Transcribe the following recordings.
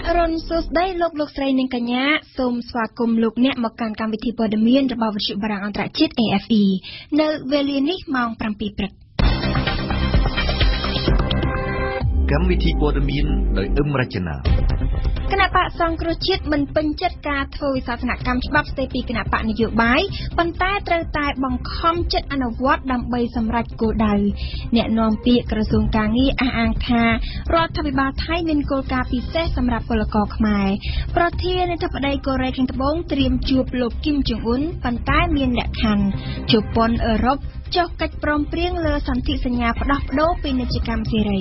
រុនសួស្ដីលោកស្រីនាងកញ្ញាសូមស្វាគមន៍លោកអ្នកមកកាន់កម្មវិធីព័ត៌មានរបស់វិទ្យុបារាំងអន្តរជាតិ RFI នៅវេលានេះម៉ោង 7 ព្រឹកកម្មវិធីព័ត៌មានដោយអឹមរចនាគណៈបកសង្គ្រោះជាតិមិនពេញចិត្តការធ្វើវិសាស្ត្រនកម្មច្បាប់ស្ដីពីគណៈបកនយោបាយប៉ុន្តែត្រូវតែបង្ខំចិត្តអនុវត្តដើម្បីសម្រេចគោលដៅអ្នកនាំពាក្យក្រសួងកាងារអះអាងថារដ្ឋាភិបាលថៃមានគោលការណ៍ពិសេសសម្រាប់ពលករខ្មែរប្រធានាធិបតីកូរ៉េខាងត្បូងត្រៀមជួបលោកគីមចុងអ៊ុនប៉ុន្តែមានលក្ខខណ្ឌជប៉ុនអឺរ៉ុបចុះកិច្ចព្រមព្រៀងលើសន្ធិសញ្ញាផ្ដោះប្ដូរពាណិជ្ជកម្មសេរី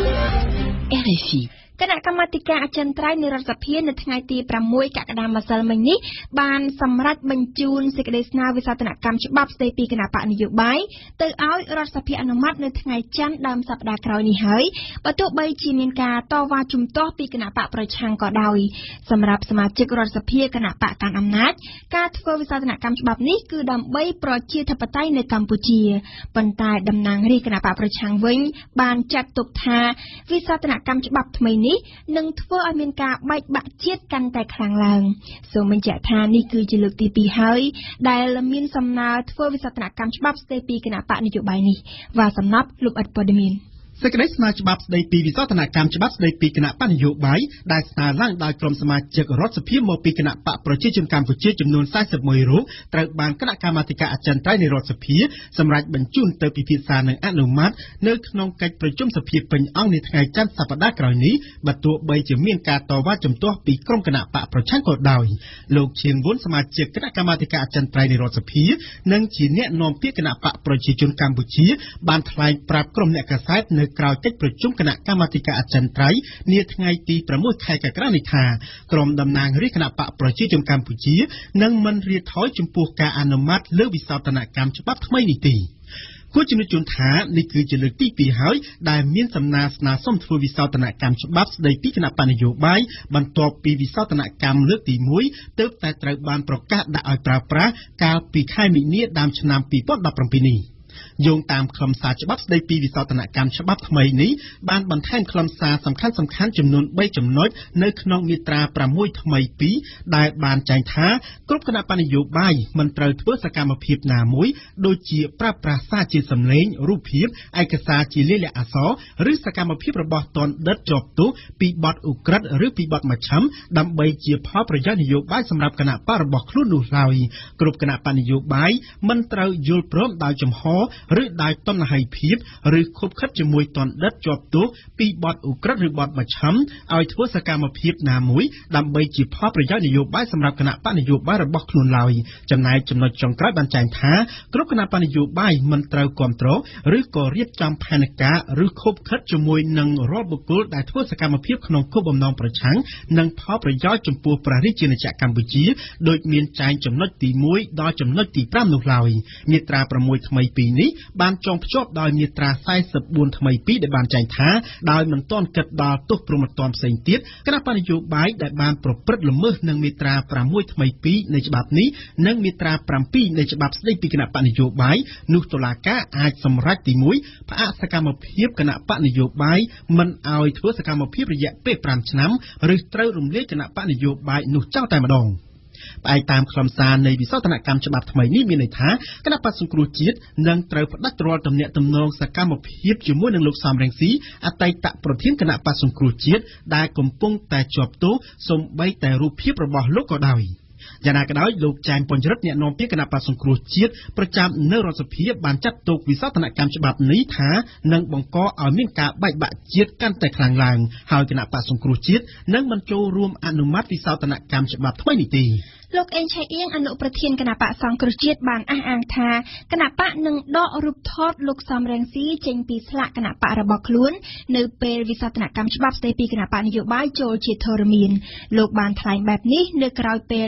RFIគណៈកម្មាធិការអចិន្ត្រៃយ៍នៃរដ្ឋសភានៅថ្ងៃទី 6 កក្កដាម្សិលមិញនេះបានសម្រេចបញ្ជូនសេចក្តីស្នើវិសាស្ត្រនកម្មច្បាប់ស្តីពីគណៈបកនយោបាយទៅឲ្យរដ្ឋសភាអនុម័តនៅថ្ងៃច័ន្ទដើមសប្តាហ៍ក្រោយនេះហើយបើទោះបីជាមានការតវ៉ាជំទាស់ពីគណៈបកប្រឆាំងក៏ដោយសម្រាប់សមាជិករដ្ឋសភាគណៈបកកាន់អំណាចការធ្វើវិសាស្ត្រនកម្មច្បាប់នេះគឺដើម្បីប្រជាធិបតេយ្យនៅកម្ពុជាប៉ុន្តែតំណាងរាស្ត្រគណៈបកប្រឆាំងវិញបានចាត់ទុកថាវិសាស្ត្រនកម្មច្បាប់ថ្មីនេះនឹងធ្វើឲ្យមានការបែកបាក់ជាតិកាន់តែខ្លាំងឡើងសូមបញ្ជាក់ថានេះគឺជាលើកទី 2 ហើយដែលមានសំណើធ្វើវិសាស្ត្រនកម្មច្បាប់ស្តីពីគណៈបកនយោបាយនេះvàសំណប់លោកអ៊ិតព័ត៌មានសេចក្តីស្នើច្បាប់ស្តីពីវិសោធនកម្មច្បាប់ស្តីពីគណៈបកនយោបាយដែលស្នើឡើងដោយក្រុមសមាជិករដ្ឋសភាមកពីគណៈបកប្រជាជនកម្ពុជាចំនួន41រូបត្រូវបានគណៈកម្មាធិការអចិន្ត្រៃយ៍នៃរដ្ឋសភាសម្រាប់បញ្ជូនទៅពិភាក្សានិងអនុម័តនៅក្នុងកិច្ចប្រជុំសភាពេញអង្គនាថ្ងៃច័ន្ទសប្តាហ៍ក្រោយនេះបើទោះបីជាមានការតវ៉ាជំទាស់ពីក្រុមគណៈបកប្រឆាំងក៏ដោយលោកឈៀងវុនសមាជិកគណៈកម្មាធិការអចិន្ត្រៃយ៍នៃរដ្ឋសភានិងជាអ្នកនាំពាក្យគណៈបកប្រជាជនកម្ពុជាបានថ្លែងប្រាប់ក្រុមអ្នកកាសែតនៅក្រៅកិច្ចប្រជុំគណៈកម្មាធិការអចិន្ត្រៃយ៍នាថ្ងៃទី 6 ខែកក្កដានេះថាក្រុមតំណាងរាស្ត្រគណៈបកប្រជាជនកម្ពុជានឹងមិនរាថយចំពោះការអនុម័តលើវិសោធនកម្មច្បាប់ថ្មីនេះទេគួរជំរាបជូនថានេះគឺជាលើកទី 2 ហើយដែលមានសំណើស្នើសុំធ្វើវិសោធនកម្មច្បាប់ស្តីពីគណៈបកនយោបាយបន្ទាប់ពីវិសោធនកម្មលើកទី 1 ទើបតែត្រូវបានប្រកាសដាក់ឲ្យប្រើប្រាស់កាលពីខែមីនាដើមឆ្នាំ 2017 នេះយោងតាមខ្លឹមសារច្បាប់ស្តីពីវិសោធនកម្មច្បាប់ថ្មីនេះបានបន្ថែមខ្លឹមសារសំខាន់ចំនួន3ចំណុចនៅក្នុងមាត្រា 6 ថ្មី 2 ដែលបានចែងថាគ្រប់គណៈបកនយោបាយមិនត្រូវធ្វើសកម្មភាពណាមួយដូចជាប្រើប្រាស់សារជាសំឡេងរូបភាពឯកសារជាលាយលក្ខណ៍អក្សរឬសកម្មភាពរបស់ទណ្ឌិតជាប់ទោសពីបទឧក្រិដ្ឋឬពីបទមជ្ឈិមដើម្បីជាផលប្រយោជន៍នយោបាយសម្រាប់គណៈបករបស់ខ្លួននោះឡើយគ្រប់គណៈបកនយោបាយមិនត្រូវយល់ព្រមដោយចំហឬដោយតណ្ហិភាពឬខុបខិតជាមួយទណ្ឌិតជាប់ទោសពីបទឧក្រិដ្ឋឬបទមជ្ឈិមឲ្យធ្វើសកម្មភាពណាមួយដើម្បីជាផលប្រយោជន៍នយោបាយសម្រាប់គណៈបកនយោបាយរបស់ខ្លួនឡើយចំណែកចំណុចចុងក្រោយបានចែងថាគ្រប់គណៈបកនយោបាយមិនត្រូវគ្រប់គ្រងឬក៏រៀបចំផែនការឬខុបខិតជាមួយនឹងរាល់បុគ្គលដែលធ្វើសកម្មភាពក្នុងគោលបំណងប្រឆាំងនិងផលប្រយោជន៍ចំពោះព្រះរាជាណាចក្រកម្ពុជាដោយមានចែងចំណុចទី 1 ដល់ចំណុចទី 5 នោះឡើយមាត្រា 6 ថ្មី 2 នេះបានចងភ្ជាប់ដោយមាត្រា 44 ថ្មី 2 ដែលបានចែងថាដោយមិនទាន់គិតដល់ទោសព្រហ្មទណ្ឌផ្សេងទៀតគណៈបកនយោបាយដែលបានប្រព្រឹត្តល្មើសនឹងមាត្រា 6 ថ្មី 2 នៃច្បាប់នេះនិងមាត្រា 7 នៃច្បាប់ស្តីពីគណៈបកនយោបាយនោះតុលាការអាចសម្រេចទី 1 ផ្អាកសកម្មភាពគណៈបកនយោបាយមិនឲ្យធ្វើសកម្មភាពរយៈពេល 5 ឆ្នាំឬត្រូវរំលាយគណៈបកនយោបាយនោះចោលតែម្ដងផ្អែកតាមខ្លឹមសារនៃវិសោធនកម្មច្បាប់ថ្មីនេះមានន័យថាគណៈបក្សសង្គ្រោះជាតិនឹងត្រូវផ្ដាច់រាល់ទំនាក់ទំនងសកម្មភាពជាមួយនឹងលោកសំរងស៊ីអតីតប្រធានគណៈបក្សសង្គ្រោះជាតិដែលកំពុងតែជាប់ទោសសូម្បីតែរូបភាពរបស់លោកក៏ដោយយ៉ាងណាក៏ដោយលោកចែមពញ្រិតអ្នកនាំពាក្យគណៈបក្សសង្គ្រោះជាតិប្រចាំនៅរដ្ឋសភាបានចាត់ទុកវិសោធនកម្មច្បាប់នេះថានឹងបង្កឲ្យមានការបែកបាក់ជាតិកាន់តែខ្លាំងឡើងហើយគណៈបក្សសង្គ្រោះជាតិនឹងមិនចូលរួមអនុម័តវិសោធនកម្មច្បាប់ថ្មីនេះទេលោកអេងឆៃអៀងអនុប្រធានគណៈបកសង្គ្រោះជាតិបានអះអាងថាគណៈបកនឹងដករូបថតលោកសំរងស៊ីចេញពីស្លាកគណៈបករបស់ខ្លួននៅពេលវិសោធនកម្មច្បាប់ស្តីពីគណៈបកនយោបាយចូលជាធរមានលោកបានថ្លែងបែបនេះនៅក្រៅពេលដែល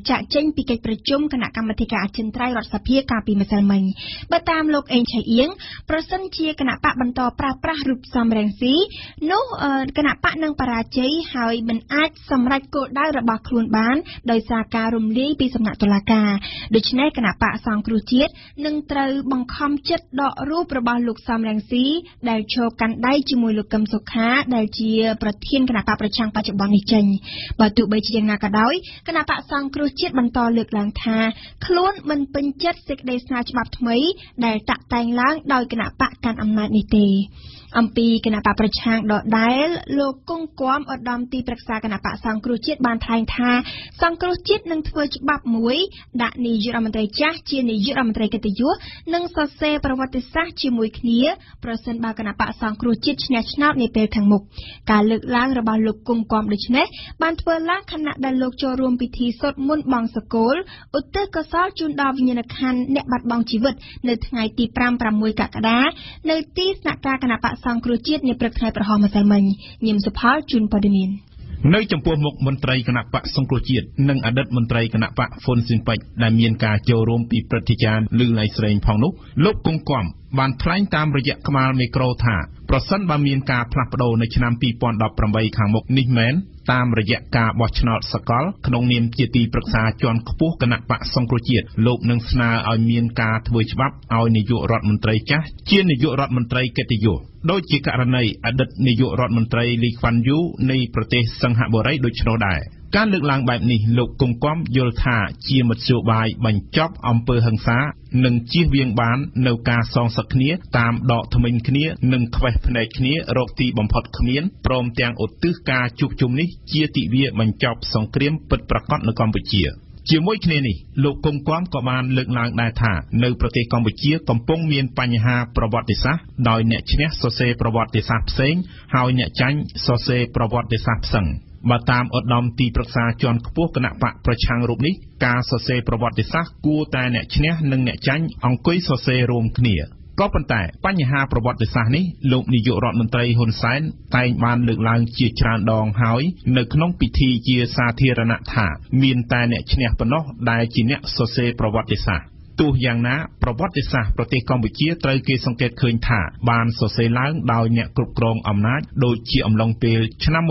ចាក់ចេញពីកិច្ចប្រជុំគណៈកម្មាធិការអចិន្ត្រៃយ៍រដ្ឋសភាកាលពីម្សិលមិញបើតាមលោកអេងឆៃអៀងប្រសិនជាគណៈបកបន្តប្រើប្រាស់រូបសំរងស៊ីនោះគណៈបកនឹងបរាជ័យហើយមិនអាចសម្រេចគោលដៅរបស់ខ្លួនបានដោយសារការរំលាយពីសំណាក់តុលាការដូច្នេះគណៈបកសង្គ្រោះជាតិនឹងត្រូវបង្ខំចិត្តដករូបរបស់លោកសំរងស៊ីដែលឈរកាន់ដៃជាមួយលោកកឹមសុខាដែលជាប្រធានគណៈបកប្រឆាំងបច្ចុប្បន្ននេះចេញបើទោះបីជាយ៉ាងណាក៏ដោយគណៈបកសង្គ្រោះជាតិបន្តលើកឡើងថាខ្លួនមិនពេញចិត្តសេចក្តីស្នើច្បាប់ថ្មីដែលតាក់តែងឡើងដោយគណៈបកកាន់អំណាចនេះទេអំពីគណៈបកប្រឆាំងដដែលលោកគង់គំឧត្តមទីប្រឹក្សាគណៈបកសង្គ្រោះជាតិបានថ្លែងថាសង្គ្រោះជាតិនឹងធ្វើច្បាប់មួយដាក់នាយករដ្ឋមន្ត្រីចាស់ជានាយករដ្ឋមន្ត្រីកិត្តិយសនិងសរសេរប្រវត្តិសាស្ត្រជាមួយគ្នាប្រសិនបើគណៈបកសង្គ្រោះជាតិឈ្នះឆ្នោតនាពេលខាងមុខការលើកឡើងរបស់លោកគង់គំដូចនេះបានធ្វើឡើងខណៈដែលលោកចូលរួមពិធីសូត្រមន្តបង្សុកូលឧទ្ទិសកុសលជូនដល់វិញ្ញាណក្ខន្ធអ្នកបាត់បង់ជីវិតនៅថ្ងៃទី5-6 កក្កដានៅទីស្នាក់ការគណៈបកសង្គ្រោះជាតិនាព្រឹកថ្ងៃប្រហោះម្សិលមិញញឹមសុផលជូនព័ត៌មាននៅចំពោះមុខមន្ត្រីគណៈបកសង្គ្រោះជាតិនិងអតីតមន្ត្រីគណៈបកហ្វុនស៊ិនប៉ិចដែលមានការចូលរួមពីព្រឹទ្ធាចារ្យលឺឡៃស្រេងផងនោះលោកគង់គំបានថ្លែងតាមរយៈក្បាលមីក្រូថាប្រសិនបើមានការផ្លាស់ប្ដូរនៅឆ្នាំ2018ខាងមុខនេះមែនតាមរយៈការបោះឆ្នោតសកលក្នុងនាមជាទីប្រឹក្សាជាន់ខ្ពស់គណៈបកសង្គ្រោះជាតិលោកនឹងស្នើឲ្យមានការធ្វើច្បាប់ឲ្យនាយករដ្ឋមន្ត្រីចាស់ជានាយករដ្ឋមន្ត្រីកិត្តិយសដូចជាករណីអតីតនាយករដ្ឋមន្ត្រីលីខ្វាន់យូនៃប្រទេសសិង្ហបុរីដូច្នោះដែរការលើកឡើងបែបនេះលោកគង់គំយល់ថាជាមធ្យោបាយបញ្ចប់អំពើហិង្សានិងជៀសវាងបាននៅការសងសឹកគ្នាតាមដកធ្មេញគ្នានិងខ្វេះភ្នែកគ្នារកទីបំផុតគ្មានព្រមទាំងឧទ្ទិសការជួបជុំនេះជាទិវាបញ្ចប់សង្គ្រាមពិតប្រាកដនៅកម្ពុជាជាមួយគ្នានេះលោកគង់គំក៏បានលើកឡើងដែរថានៅប្រទេសកម្ពុជាកំពុងមានបញ្ហាប្រវត្តិសាស្ត្រដោយអ្នកឈ្នះសរសេរប្រវត្តិសាស្ត្រផ្សេងហើយអ្នកចាញ់សរសេរប្រវត្តិសាស្ត្រផ្សឹងបើតាមឧត្តមទីប្រឹក្សាជាន់ខ្ពស់គណៈបកប្រឆាំងរូបនេះការសរសេរប្រវត្តិសាស្ត្រគួរតែអ្នកឈ្នះនិងអ្នកចាញ់អង្គុយសរសេររួមគ្នាក៏ប៉ុន្តែបញ្ហាប្រវត្តិសាស្ត្រនេះលោកនាយករដ្ឋមន្ត្រីហ៊ុនសែនតែងបានលើកឡើងជាច្រើនដងហើយនៅក្នុងពិធីជាសាធារណៈថាមានតែអ្នកឈ្នះប៉ុណ្ណោះដែលជាអ្នកសរសេរប្រវត្តិសាស្ត្រទោះយ៉ាងណាប្រវត្តិសាស្ត្រប្រទេសកម្ពុជាត្រូវគេសង្កេតឃើញថាបានសរសេរឡើងដោយអ្នកគ្រប់គ្រងអំណាចដូចជាអំឡុងពេលឆ្នាំ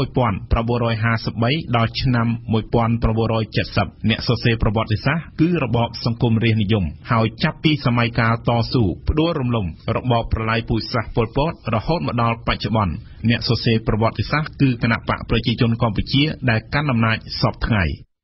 1953ដល់ឆ្នាំ1970អ្នកសរសេរប្រវត្តិសាស្ត្រគឺរបបសង្គមរាស្ត្រនិយមហើយចាប់ពីសម័យកាលតស៊ូផ្ដួលរំលំរបបប្រល័យពូជសាសន៍ប៉ុលពតរហូតមកដល់បច្ចុប្បន្នអ្នកសរសេរប្រវត្តិសាស្ត្រគឺគណៈបកប្រជាជនកម្ពុជាដែលកាន់អំណាចសពថ្ងៃ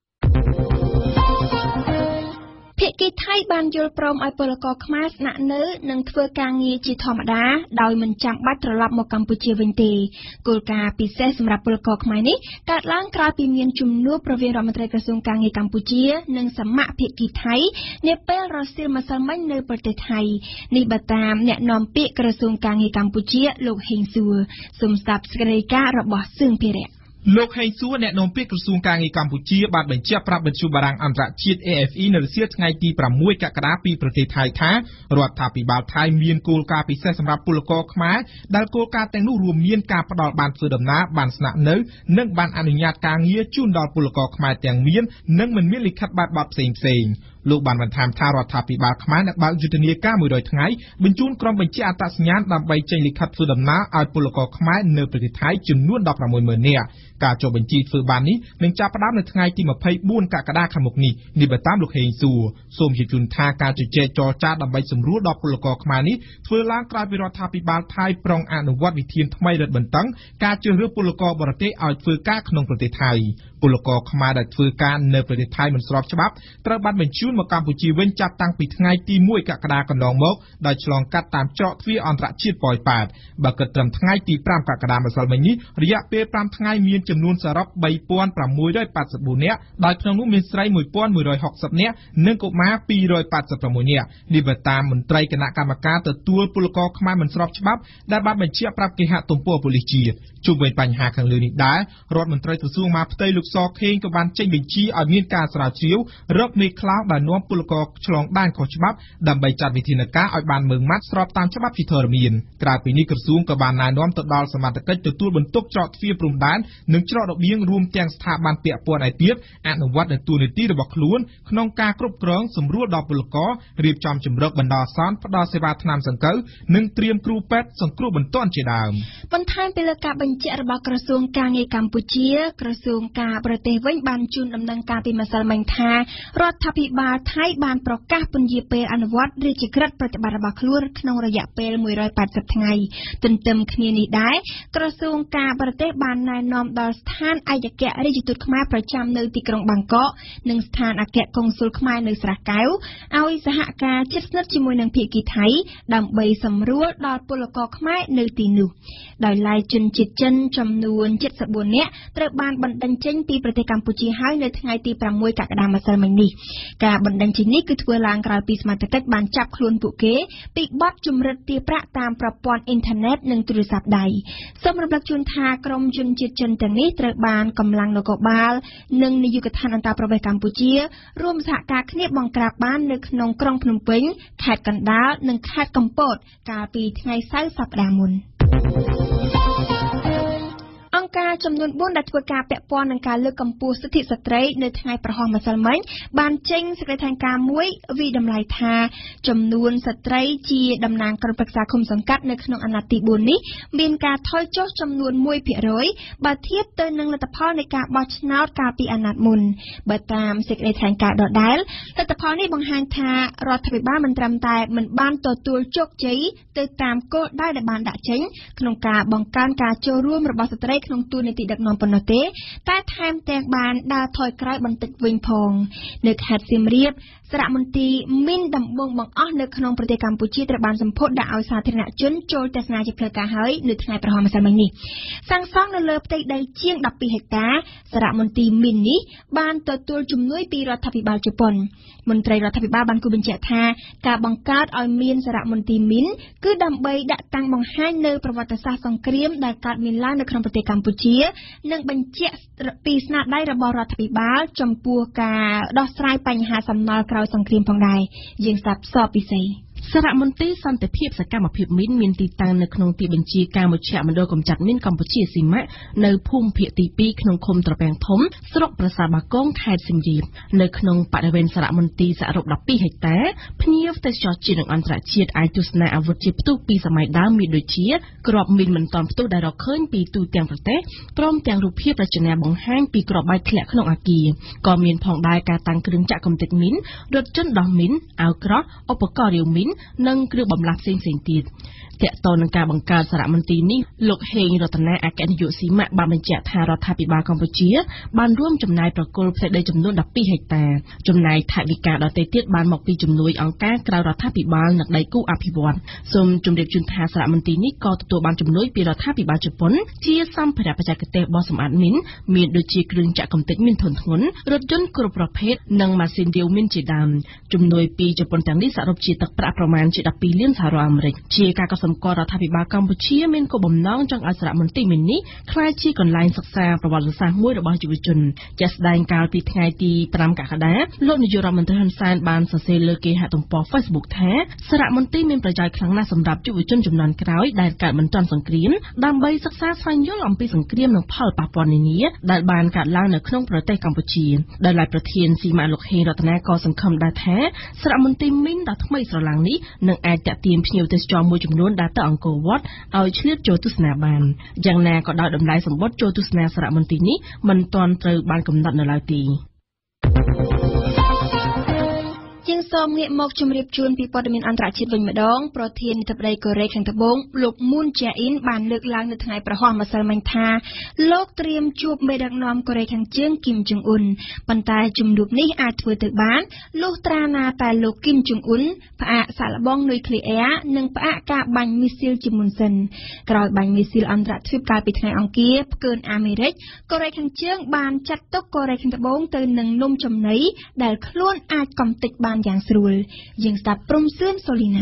ភាគីថៃបានយល់ព្រមឲ្យពលករខ្មែរស្នាក់នៅនិងធ្វើការងារជាធម្មតាដោយមិនចាំបាច់ត្រឡប់មកកម្ពុជាវិញទេគោលការណ៍ពិសេសសម្រាប់ពលករខ្មែរនេះកើតឡើងក្រោយពីមានជំនួបរវាងរដ្ឋមន្ត្រីក្រសួងការងារកម្ពុជានិងសមាគមភាគីថៃនាពេលរសៀលម្សិលមិញនៅប្រទេសថៃនេះបើតាមអ្នកនាំពាក្យក្រសួងការងារកម្ពុជាលោកហេងសួរសូមស្ដាប់សេចក្តីការណ៍របស់សឿងភិរៈលោកហេងសួរអ្នកនាំពាក្យក្រសួងការងារកម្ពុជាបានបញ្ជាក់ប្រាប់វិទ្យុបារាំងអន្តរជាតិ RFI នៅរសៀលថ្ងៃទី6កក្កដាពីប្រទេសថៃថារដ្ឋាភិបាលថៃមានគោលការណ៍ពិសេសសម្រាប់ពលករខ្មែរដែលគោលការណ៍ទាំងនោះរួមមានការផ្ដល់បានធ្វើដំណើរបានស្នាក់នៅនិងបានអនុញ្ញាតការងារជូនដល់ពលករខ្មែរទាំងមាននិងមិនមានលិខិតបែបបទផ្សេងលោកបានបន្ថែមថារដ្ឋាភិបាលខ្មែរនឹងបើកយុទ្ធនាការ100ថ្ងៃបញ្ជូនក្រុមបញ្ជាអត្តសញ្ញាណដើម្បីចេញលិខិតធ្វើដំណើរឲ្យពលករខ្មែរនៅប្រទេសថៃចំនួន 16,000 នាក់ការចុះបញ្ជីធ្វើបាននេះនឹងចាប់ផ្ដើមនៅថ្ងៃទី24កក្កដាខាងមុខនេះបើតាមលោកហេងសួរសូមជឿនថាការជជែកចរចាដើម្បីសម្រួលដល់ពលករខ្មែរនេះធ្វើឡើងក្រោយពីរដ្ឋាភិបាលថៃប្រុងអនុវត្តវិធានថ្មីរឹតបន្តឹងការជ្រើសរើសពលករបរទេសឲ្យធ្វើការក្នុងប្រទេសថៃពលករខ្មែរដែលធ្វើការនៅប្រទេសថៃមិនស្របច្បាប់ត្រូវបានបញ្ជូនមកកម្ពុជាវិញចាប់តាំងពីថ្ងៃទី1កក្កដាកន្លងមកដោយឆ្លងកាត់តាមច្រកទ្វារអន្តរជាតិប៉ោយប៉ែតបើគិតត្រឹមថ្ងៃទី5កក្កដាម្សិលមិញនេះរយៈពេល5ថ្ងៃមានចំនួនសរុប 3,684 នាក់ដោយក្នុងនោះមានស្រី 1,160 នាក់និងកុមារ 286 នាក់នេះបើតាមមន្ត្រីគណៈកម្មការទទួលពលករខ្មែរមិនស្របច្បាប់ដែលបានបញ្ជាក់ប្រាប់គេហទំព័រប៉ូលីសជាតិជុំវិញបញ្ហាខាងលើនេះដែររដ្ឋមន្ត្រីក្រសួងមហាផ្ទៃលោកសខេងក៏បានចេញបញ្ជាឲ្យមានការស្រាវជ្រាវរកមេខ្លោងដែលនាំពលករឆ្លងដែនខុសច្បាប់ដើម្បីចាត់វិធានការឲ្យបានម៉ឺងម៉ាត់ស្របតាមច្បាប់ជាធរមានក្រៅពីនេះក្រសួងក៏បានណែនាំទៅដល់សមត្ថកិច្ចទទួលបន្ទុកច្រកទ្វារព្រំដែននិងច្រករបៀងរួមទាំងស្ថាប័នពាក់ព័ន្ធឲ្យទៀតអនុវត្តនៅទូនីតិរបស់ខ្លួនក្នុងការគ្រប់គ្រងសម្រួលដល់ពលកររៀបចំជំរកបណ្ដោះអាសន្នផ្ដល់សេវាថ្នាំសង្កូវនិងត្រៀមគ្រូពេទ្យសង្គ្រោះបន្ទាន់ជាដើមបន្ថែមពីលើការបញ្ជាក់របស់ក្រសួងការងារកម្ពុជាក្រសួងការប្រទេសវិញបានជូនដំណឹងការពីម្សិលមិញថារដ្ឋាភិបាលថៃបានប្រកាសពន្យាពេលអនុវត្តរាជក្រឹត្យប្រតិបត្តិរបស់ខ្លួនក្នុងរយៈពេល180ថ្ងៃទន្ទឹមគ្នានេះដែរក្រសួងការប្រទេសបានណែនាំដល់ស្ថានឯកអគ្គរដ្ឋទូតខ្មែរប្រចាំនៅទីក្រុងបាងកកនិងស្ថានអគ្គកុងស៊ុលខ្មែរនៅស្រះកែវឲ្យសហការជិតស្និទ្ធជាមួយនឹងភាគីថៃដើម្បីសម្រួលដល់ពលករខ្មែរនៅទីនោះដោយឡែកជនជាតិចិនចំនួន74នាក់ត្រូវបានបណ្តេញចេញពីប្រទេសកម្ពុជាហើយនៅថ្ងៃទី6កក្កដាម្សិលមិញនេះការបណ្តេញចេញនេះគឺធ្វើឡើងក្រោយពីសមត្ថកិច្ចបានចាប់ខ្លួនពួកគេពីបទជំរិតទារប្រាក់តាមប្រព័ន្ធអ៊ីនធឺណិតនិងទូរស័ព្ទដៃសូមរំលឹកជូនថាក្រុមជនជាតិចិនទាំងនេះត្រូវបានកម្លាំងនគរបាលនិងនាយកដ្ឋានអន្តរប្រវេសន៍កម្ពុជារួមសហការគ្នាបង្ក្រាបបាននៅក្នុងក្រុងភ្នំពេញខេត្តកណ្ដាលនិងខេត្តកំពតកាលពីថ្ងៃសៅរ៍សប្តាហ៍មុនអង្គការចំនួន4ដែលធ្វើការពាក់ព័ន្ធនឹងការលើកកម្ពស់សិទ្ធិស្ត្រីនៅថ្ងៃប្រហោះម្សិលមិញបានចេញសេចក្តីថ្លែងការណ៍មួយវិតម្លៃថាចំនួនស្ត្រីជាតំណាងក្រុមប្រឹក្សាឃុំសង្កាត់នៅក្នុងអាណត្តិទី4នេះមានការថយចុះចំនួន 1% បើធៀបទៅនឹងលទ្ធផលនៃការបោះឆ្នោតកាលពីអាណត្តិមុនបើតាមសេចក្តីថ្លែងការណ៍ដដែលលទ្ធផលនេះបង្ហាញថារដ្ឋាភិបាលមិនត្រឹមតែមិនបានទទួលជោគជ័យទៅតាមគោលដៅដែលបានដាក់ចេញក្នុងការបង្កើនការចូលរួមរបស់ស្ត្រីក្នុងទូនីតិដឹកនាំប៉ុណ្ណោះទេតែថែមទាំងបានដើរថយក្រោយបន្តិចវិញផងនៅខេត្តសៀមរាបសារមន្ទីរមីនដំបងបង្អស់នៅក្នុងប្រទេសកម្ពុជាត្រូវបានសម្ពោធដាក់ឲ្យសាធារណជនចូលទស្សនាជាផ្លូវការហើយនៅថ្ងៃប្រហោះម្សិលមិញនេះសាងសង់នៅលើផ្ទៃដីជាង12ហិកតាសារមន្ទីរមីននេះបានទទួលជំនួយពីរដ្ឋាភិបាលជប៉ុនមន្ត្រីរដ្ឋាភិបាលបានគូបញ្ជាក់ថាការបង្កើតឲ្យមានសារមន្ទីរមីនគឺដើម្បីដាក់តាំងបង្ហាញនៅប្រវត្តិសាស្ត្រសង្គ្រាមដែលកើតមានឡើងនៅក្នុងប្រទេសកម្ពុជានិងបញ្ជាក់ពីស្នាដៃរបស់រដ្ឋាភិបាលចំពោះការដោះស្រាយបញ្ហាសំណល់ក្រោយសង្គ្រាមផងដែរយើងស្ដាប់សពពិសេសសារមន្ទីរសន្តិភាពសកម្មភាពមីនមានទីតាំងនៅក្នុងទីបញ្ជាការមជ្ឈមណ្ឌលកម្ចាត់មីនកម្ពុជាស៊ីម៉ាក់នៅភូមិភាគទី2ក្នុងឃុំត្រពាំងធំស្រុកប្រាសាទបាគងខេត្តសៀមរាបនៅក្នុងបរិវេណសារមន្ទីរសរុប12ហិកតាភ្ញៀវទេសចរជាតិនិងអន្តរជាតិអាចទស្សនាអាវុធជាផ្ទុះពីសម័យដើមមានដូចជាគ្រាប់មីនមិនទាន់ផ្ទុះដែលរកឃើញពីទូទាំងប្រទេសព្រមទាំងរូបភាពរចនាបង្ហាញពីគ្រាប់បែកធ្លាក់ក្នុងអគារក៏មានផងដែរការតាំងគ្រឿងចាក់កំទេចមីនរថយន្តដោះមីនអាវក្រោះឧបករណ៍រាវមីននិងគ្រឿងបន្លាស់ផ្សេងៗទៀតតកតនឹងការបង្កើតសារមន្ទីរនេះលោកហេងរតនាអគ្គនាយកស៊ីម៉ាក់បានបញ្ជាក់ថារដ្ឋាភិបាលកម្ពុជាបានរួមចំណាយប្រគល់ផ្ទៃដីចំនួន12ហិកតាចំណែកថវិកាដទៃទៀតបានមកពីជំនួយអង្គការក្រៅរដ្ឋាភិបាលនិងដៃគូអភិវឌ្ឍន៍សូមជម្រាបជូនថាសារមន្ទីរនេះក៏ទទួលបានជំនួយពីរដ្ឋាភិបាលជប៉ុនជាសម្ភារៈបច្ចេកទេសបោះសម្អាតមីនមានដូចជាគ្រឿងចាក់កំទេចមីនធុនធ្ងន់រថយន្តគ្រប់ប្រភេទនិងម៉ាស៊ីនរាវមីនជាដើមជំនួយពីជប៉ុនទាំងនេះសរុបជាទឹកប្រាក់ប្រមាណជា12លានសហរដ្ឋអាមេរិកជាការកត់សម្គាល់រដ្ឋាភិបាលកម្ពុជាមានគោលបំណងចង់ឲ្យសារមន្ទីរមីននេះក្លាយជាកន្លែងសិក្សាប្រវត្តិសាស្ត្រមួយរបស់យុវជនជាស្ដែងកាលពីថ្ងៃទី5កក្កដាលោកនាយករដ្ឋមន្ត្រីហ៊ុនសែនបានសរសេរលើគេហទំព័រ Facebook ថាសារមន្ទីរមានប្រយោជន៍ខ្លាំងណាស់សម្រាប់យុវជនជំនាន់ក្រោយដែលកើតមិនទាន់សង្គ្រាមដើម្បីសិក្សាស្វែងយល់អំពីសង្គ្រាមនិងផលប៉ះពាល់នានាដែលបានកើតឡើងនៅក្នុងប្រទេសកម្ពុជាដោយឡែកប្រធានស៊ីម៉ាក់លោកហេងរតនាក៏សង្ឃឹមដែរថាសារមន្ទីរមីនដ៏ថ្មីស្រឡាំងនេះនឹងអាចទាក់ទាញភ្ញៀវទេសចរមួយចំនួនដែលទៅអង្គរវត្តឲ្យឆ្លៀតចូលទស្សនាបានយ៉ាងណាក៏ដោយតម្លៃសម្បត្តិចូលទស្សនាសារមន្ទីរនេះមិនទាន់ត្រូវបានកំណត់នៅឡើយទេជាងសូមងាកមកជម្រាបជូនពីព័ត៌មានអន្តរជាតិវិញម្ដងប្រធានាធិបតីកូរ៉េខាងត្បូងលោកមូនជាអ៊ីនបានលើកឡើងនៅថ្ងៃប្រហោះម្សិលមិញថាលោកត្រៀមជួបមេដឹកនាំកូរ៉េខាងជើងគីមចុងអ៊ុនប៉ុន្តែជំនួបនេះអាចធ្វើទៅបានលុះត្រាណាតែលោកគីមចុងអ៊ុនផ្អាកសាកល្បងនុយក្លេអ៊ែរនិងផ្អាកការបាញ់មីស៊ីលជាមុនសិនក្រោយបាញ់មីស៊ីលអន្តរជាតិកាលពីថ្ងៃអង្គារផ្កើនអាមេរិកកូរ៉េខាងជើងបានចាត់ទុកកូរ៉េខាងត្បូងទៅនឹងនំចំណីដែលខ្លួនអាចកំទេចបានយ៉ាងស្រួលយើងស្ដាប់ព្រំសឿនសូលីណា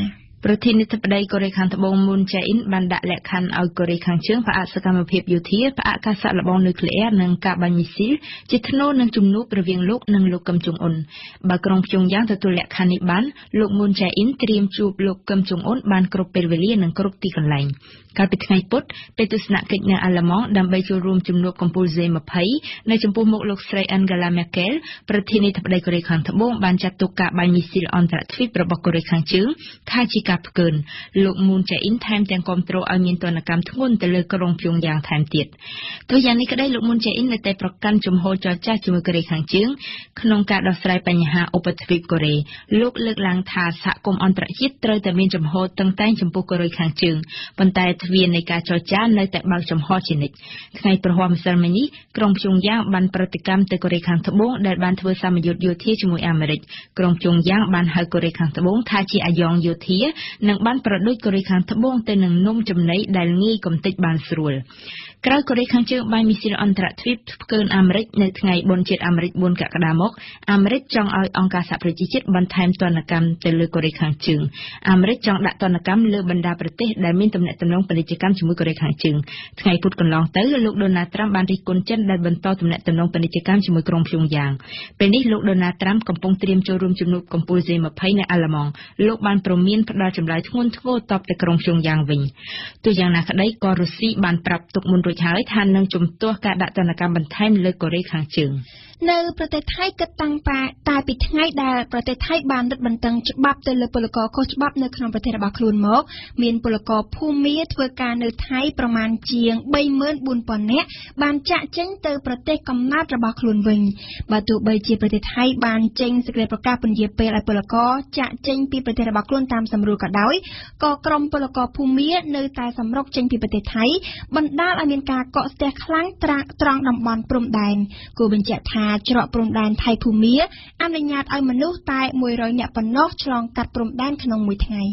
ប្រធានាធិបតីកូរ៉េខាងត្បូងមុនចៃអ៊ីនបានដាក់លក្ខខណ្ឌឲ្យកូរ៉េខាងជើងផ្អាកសកម្មភាពយោធាផ្អាកការសាកល្បងនុយក្លេអ៊ែរនិងការបាញ់មីស៊ីលជាថ្នូរនឹងជំនួបរវាងលោកនិងលោកកឹមចុងអ៊ុនបើក្រុងព្យុងយ៉ាងទទួលលក្ខខណ្ឌនេះបានលោកមុនចៃអ៊ីនត្រៀមជួបលោកកឹមចុងអ៊ុនបានគ្រប់ពេលវេលានិងគ្រប់ទីកន្លែងកាលពីថ្ងៃពុធពេលទស្សនកិច្ចនៅអាល្លឺម៉ង់ដើម្បីចូលរួមជំនួបកំពូល G20 នៅចំពោះមុខលោកស្រី Angela Merkel ប្រធានាធិបតីកូរ៉េខាងត្បូងបានចាត់ទុកការបាញ់មីស៊ីលអន្តរជាតិរបស់កូរ៉េខាងជើងថាជាការផ្កើនលោកមូនចៃអ៊ីនថែមទាំងគាំទ្រឲ្យមានទណ្ឌកម្មធ្ងន់ទៅលើក្រុងព្យុងយ៉ាងថែមទៀតទោះយ៉ាងនេះក្តីលោកមូនចៃអ៊ីននៅតែប្រកាន់ជំហរចរចាជាមួយកូរ៉េខាងជើងក្នុងការដោះស្រាយបញ្ហាឧបទ្វីបកូរ៉េលោកលើកឡើងថាសហគមន៍អន្តរជាតិត្រូវតែមានជំហរតឹងតែងចំពោះកូរ៉េខាងជើងប៉ុន្តែទ្វារនៃការចរចានៅតែបើកចំហជានិច្ចថ្ងៃប្រហ័សម្សិលមិញនេះក្រុងព្យុងយ៉ាងបានប្រតិកម្មទៅកូរ៉េខាងត្បូងដែលបានធ្វើសម្ពយុទ្ធយោធាជាមួយអាមេរិកក្រុងព្យុងយ៉ាងបានហៅកូរ៉េខាងត្បូងថាជាអាយ៉ងយោធានិងបានប្រដូចកូរ៉េខាងត្បូងទៅនឹងនំចំណីដែលងាយកំទេចបានស្រួលក្រៅកូរ៉េខាងជើងបាញ់មីស៊ីលអន្តរជាតិផ្កើនអាមេរិកនៅថ្ងៃបុណ្យជាតិអាមេរិក4កក្កដាមកអាមេរិកចង់ឲ្យអង្គការសហប្រជាជាតិបន្ថែមទណ្ឌកម្មទៅលើកូរ៉េខាងជើងអាមេរិកចង់ដាក់ទណ្ឌកម្មលើបណ្ដាប្រទេសដែលមានទំនាក់ទំនងពាណិជ្ជកម្មជាមួយកូរ៉េខាងជើងថ្ងៃពុធកន្លងទៅលោកដូណាល់ត្រាំបានរិះគន់ចិនដែលបន្តទំនាក់ទំនងពាណិជ្ជកម្មជាមួយក្រុងព្យុងយ៉ាងពេលនេះលោកដូណាល់ត្រាំកំពុងត្រៀមចូលរួមជំនួបកំពូល G20 នៅអាល្លឺម៉ង់លោកបានព្រមានផ្ដល់ចម្លើយធ្ងន់ធ្ងរតបទៅក្រុងព្យុងយ៉ាងវិញទោះយ៉ាងណាក្តីក៏រុស្ស៊ីបានប្រាប់ទុកមុនរួចហើយថានឹងជំទាស់ការដាក់ទណ្ឌកម្មបន្ថែមលើកូរ៉េខាងជើងនៅប្រទេសថៃគិតតាំងតែពីថ្ងៃដែលប្រទេសថៃបានរឹតបន្តឹងច្បាប់ទៅលើពលករខុសច្បាប់នៅក្នុងប្រទេសរបស់ខ្លួនមកមានពលករភូមាធ្វើការនៅថៃប្រមាណជាង 34,000 នាក់បានចាក់ចេញទៅប្រទេសកំណើតរបស់ខ្លួនវិញបើទោះបីជាប្រទេសថៃបានចេញសេចក្តីប្រកាសពន្យាពេលឲ្យពលករចាក់ចេញពីប្រទេសរបស់ខ្លួនតាមសម្រួលក៏ដោយក៏ក្រុមពលករភូមានៅតែសម្រុកចេញពីប្រទេសថៃបណ្ដាលឲ្យមានការកកស្ទះខ្លាំងត្រង់តំបន់ព្រំដែនគូបញ្ជាក់ថាច្រកព្រំដែនថៃភូមាអនុញ្ញាតឲ្យមនុស្សតែ100នាក់ប៉ុណ្ណោះឆ្លងកាត់ព្រំដែនក្នុងមួយថ្ងៃ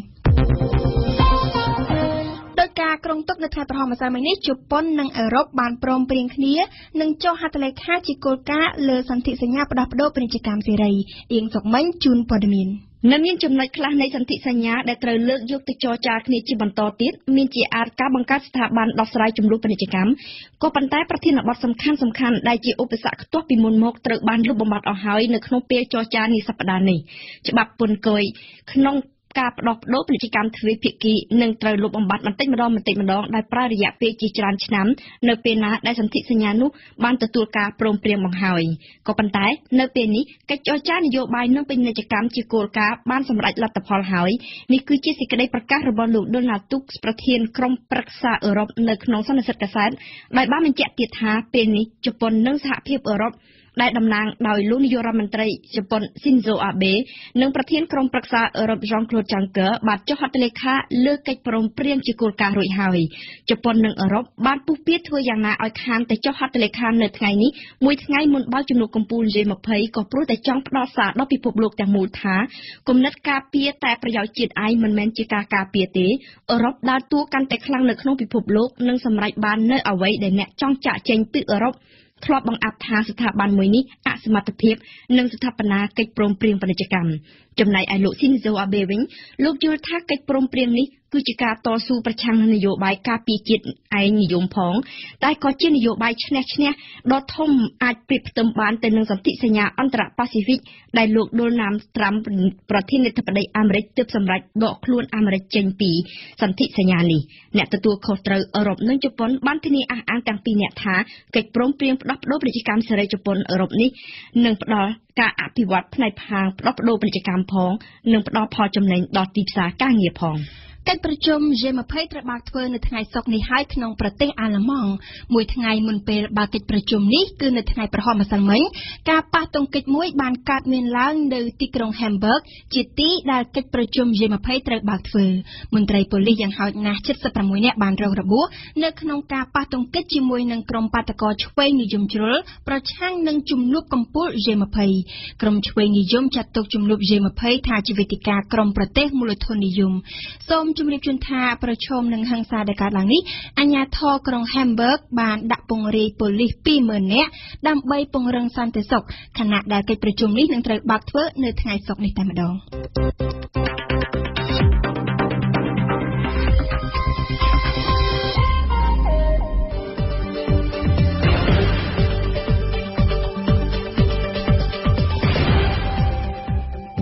ដោយការក្រុងទុកនៅថ្ងៃប្រហោះម្សិលមិញនេះជប៉ុននិងអឺរ៉ុបបានព្រមព្រៀងគ្នានឹងចុះហត្ថលេខាជាគោលការណ៍លើសន្ធិសញ្ញាផ្ដោះប្ដូរពាណិជ្ជកម្មសេរីអៀងសុកមិញជូនព័ត៌មាននៅមានចំណុចខ្លះនៃសន្ធិសញ្ញាដែលត្រូវលើកយកទៅចរចាគ្នាជាបន្តទៀតមានជាអាចការបង្កើតស្ថាប័នដោះស្រាយជម្លោះពាណិជ្ជកម្មក៏ប៉ុន្តែប្រធានបទសំខាន់ដែលជាឧបសគ្គខ្ទាស់ពីមុនមកត្រូវបានលុបបំបាត់អស់ហើយនៅក្នុងពេលចរចានាសប្តាហ៍នេះច្បាប់ពន្ធគយក្នុងការផ្ដោះប្ដូរពាណិជ្ជកម្មទ្វេភាគីនឹងត្រូវលុបបំបាត់បន្តិចម្ដងដោយប្រើរយៈពេលជាច្រើនឆ្នាំនៅពេលណាដែលសន្ធិសញ្ញានោះបានទទួលការព្រមព្រៀងបង្ហើយក៏ប៉ុន្តែនៅពេលនេះកិច្ចចរចានយោបាយនិងពាណិជ្ជកម្មជាគោលការណ៍បានសម្រេចលទ្ធផលហើយនេះគឺជាសេចក្តីប្រកាសរបស់លោក Donald Tusk ប្រធានក្រុមប្រឹក្សាអឺរ៉ុបនៅក្នុងសន្និសីទកាសែតដោយបានបញ្ជាក់ទៀតថាពេលនេះជប៉ុននិងសហភាពអឺរ៉ុបដែលតំណាងដោយលោកនាយករដ្ឋមន្ត្រីជប៉ុន Shinzo Abe និងប្រធានក្រុមប្រឹក្សាអឺរ៉ុប Jean-Claude Juncker បានចុះហត្ថលេខាលើកិច្ចព្រមព្រៀងជាគោលការណ៍រួចហើយជប៉ុននិងអឺរ៉ុបបានពុះពៀធ្វើយ៉ាងណាឲ្យខានតែចុះហត្ថលេខានៅថ្ងៃនេះមួយថ្ងៃមុនបើកជំនួបកំពូល G20 ក៏ព្រោះតែចង់ផ្ដល់សារដល់ពិភពលោកទាំងមូលថាគំនិតការពារតែប្រយោជន៍ជាតិឯងមិនមែនជាការការពារទេអឺរ៉ុបដើរតួកាន់តែខ្លាំងនៅក្នុងពិភពលោកនិងសម្រេចបាននៅអ្វីដែលអ្នកចង់ចាក់ចេញពីអឺរ៉ុបធ្លាប់បង្អាប់ថាស្ថាប័នមួយនេះអសមត្ថភាពនិងស្ថាបនាកិច្ចព្រមព្រៀងពាណិជ្ជកម្មចំណែកឯលោក Shinzo Abe វិញលោកយល់ថាកិច្ចព្រមព្រៀងនេះគឺជាការតស៊ូប្រឆាំងនឹងនយោបាយការពារជាតិឯងនិយមផងតែក៏ជានយោបាយឈ្នះដ៏ធំអាចប្រៀបផ្ទឹមបានទៅនឹងសន្ធិសញ្ញាអន្តរប៉ាស៊ីហ្វិកដែលលោក Donald Trump ប្រធានាធិបតីអាមេរិកទើបសម្រេចដកខ្លួនអាមេរិកចេញពីសន្ធិសញ្ញានេះអ្នកទទួលខុសត្រូវអឺរ៉ុបនិងជប៉ុនបានធានាអះអាងទាំងពីរនាក់ថាកិច្ចព្រមព្រៀងផ្ដោះប្ដូរពាណិជ្ជកម្មសេរីជប៉ុនអឺរ៉ុបនេះនឹងផ្ដល់ការអភិវឌ្ឍផ្នែកខាងផ្ដោះប្ដូរពាណិជ្ជកម្មផងនិងផ្ដល់ផលចំណេញដល់ទីផ្សារការងារផងកិច្ចប្រជុំ G20 ត្រូវបានធ្វើនៅថ្ងៃសុក្រនេះហើយក្នុងប្រទេសអាល្លឺម៉ង់មួយថ្ងៃមុនពេលបើកកិច្ចប្រជុំនេះគឺនៅថ្ងៃប្រហោះម្សិលមិញការប៉ះទង្គិចមួយបានកើតមានឡើងនៅទីក្រុង Hamburg ជាទីដែលកិច្ចប្រជុំ G20 ត្រូវបើកធ្វើមន្ត្រីប៉ូលីសយ៉ាងហោចណាស់76នាក់បានរងរបួសនៅក្នុងការប៉ះទង្គិចជាមួយនឹងក្រុមបាតកោឆ្វេងនិយមជ្រុលប្រឆាំងនឹងជំនួបកំពូល G20 ក្រុមឆ្វេងនិយមចាត់ទុកជំនួប G20 ថាជាវេទិកាក្រុមប្រទេសមូលធននិយមសូមជំរាបជូនថាប្រឈមនឹងហិង្សាដែលកើតឡើងនេះអាជ្ញាធរក្រុង Hamburg បានដាក់ពង្រាយប៉ូលីស 20,000 នាក់ដើម្បីពង្រឹងសន្តិសុខខណៈដែលកិច្ចប្រជុំនេះនឹងត្រូវបើកធ្វើនៅថ្ងៃសុក្រនេះតែម្ដង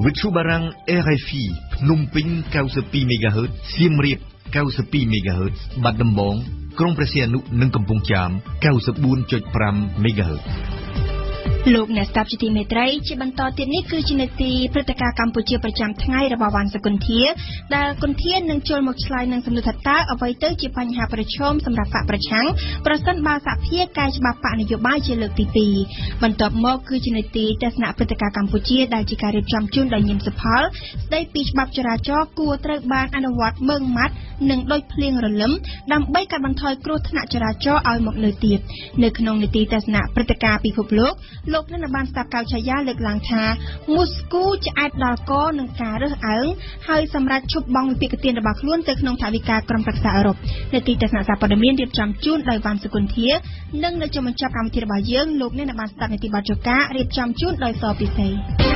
វិទ្យុបារាំង RFI ភ្នំពេញ92 MHz សៀមរាប92 MHz បាត់ដំបងក្រុងព្រះសីហនុនិងកំពង់ចាម 94.5 MHz លោកអ្នកស្ដាប់ជាទីមេត្រីជាបន្តទៀតនេះគឺជានាទីព្រឹត្តិការណ៍កម្ពុជាប្រចាំថ្ងៃរបស់វ៉ាន់សកុនធាដែលគុនធានឹងចូលមកឆ្លើយនឹងសំណួរថាតើអ្វីទៅជាបញ្ហាប្រឈមសម្រាប់បកប្រឆាំងប្រសិនបើសហភាពកែច្បាប់បកនយោបាយជាលើកទី2បន្ទាប់មកគឺជានាទីទស្សនៈព្រឹត្តិការណ៍កម្ពុជាដែលជាការរៀបចំជូនដោយញឹមសុផលស្ដីពីច្បាប់ចរាចរណ៍គួរត្រូវបានអនុវត្តម៉ឺងម៉ាត់និងដូចភ្លៀងរលឹមដើម្បីកាត់បន្ថយគ្រោះថ្នាក់ចរាចរណ៍ឲ្យមកលើទៀតនៅក្នុងនាទីទស្សនៈព្រឹត្តិការណ៍ពិភពលោកនៅបានស្ដាប់កៅឆាយាលើកឡើងថាមូស្គូឆ្អែតដល់កនឹងការរើសអើងហើយសម្រាប់ឈប់បង់វិភាគទានរបស់ខ្លួនទៅក្នុងថវិកាក្រុមប្រឹក្សាអឺរ៉ុបនាទីទស្សនៈសារព័ត៌មានរៀបចំជូនដោយវ៉ាន់សុគន្ធានិងនៅចុងបញ្ចប់កម្មវិធីរបស់យើងលោកអ្នកបានស្ដាប់នាទីបទចការរៀបចំជូនដោយសពិសេស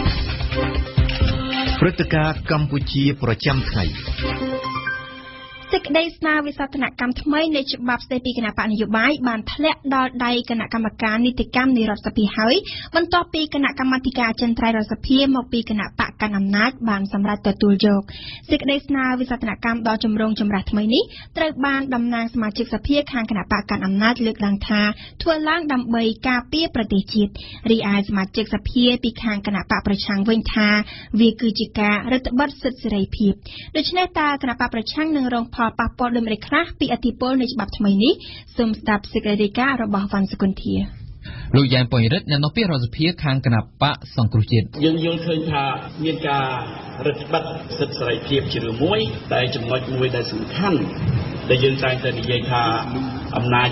ព្រឹត្តិការណ៍កម្ពុជាប្រចាំថ្ងៃសេចក្តីស្នើវិសោធនកម្មថ្មីនៃច្បាប់ស្តីពីគណៈបកនយោបាយបានធ្លាក់ដល់ដៃគណៈកម្មការនីតិកម្មនៃរដ្ឋសភាហើយបន្ទាប់ពីគណៈកម្មាធិការអចិន្ត្រៃយ៍រដ្ឋសភាមកពីគណៈបកកណ្ដាលអំណាចបានសម្រេចទទួលយកសេចក្តីស្នើវិសោធនកម្មដ៏ចម្រូងចម្រាសថ្មីនេះត្រូវបានតំណាងសមាជិកសភាខាងគណៈបកកណ្ដាលអំណាចលើកឡើងថាធ្វើឡើងដើម្បីការពារប្រទេសជាតិរីឯសមាជិកសភាពីខាងគណៈបកប្រឆាំងវិញថាវាគឺជាការរឹតបន្តឹងសិទ្ធិសេរីភាពដូច្នេះតើគណៈបកប្រឆាំងនឹងរងផលប៉ះពាល់ដូចម្តេចខ្លះពីឥទ្ធិពលនៃច្បាប់ថ្មីនេះសូមស្ដាប់សេចក្តីរាយការណ៍របស់វ៉ាន់សុគន្ធាលោកយ៉ែមពញរិទ្ធអ្នកនាំពាក្យរដ្ឋសភាខាងគណៈបកសង្គ្រោះជាតិយើងយល់ឃើញថាមានការរឹតបន្តឹងសិទ្ធិសេរីភាពជារឿងមួយតែចំណុចមួយដែលសំខាន់ដែលយើងតែងតែនិយាយថាអំណាច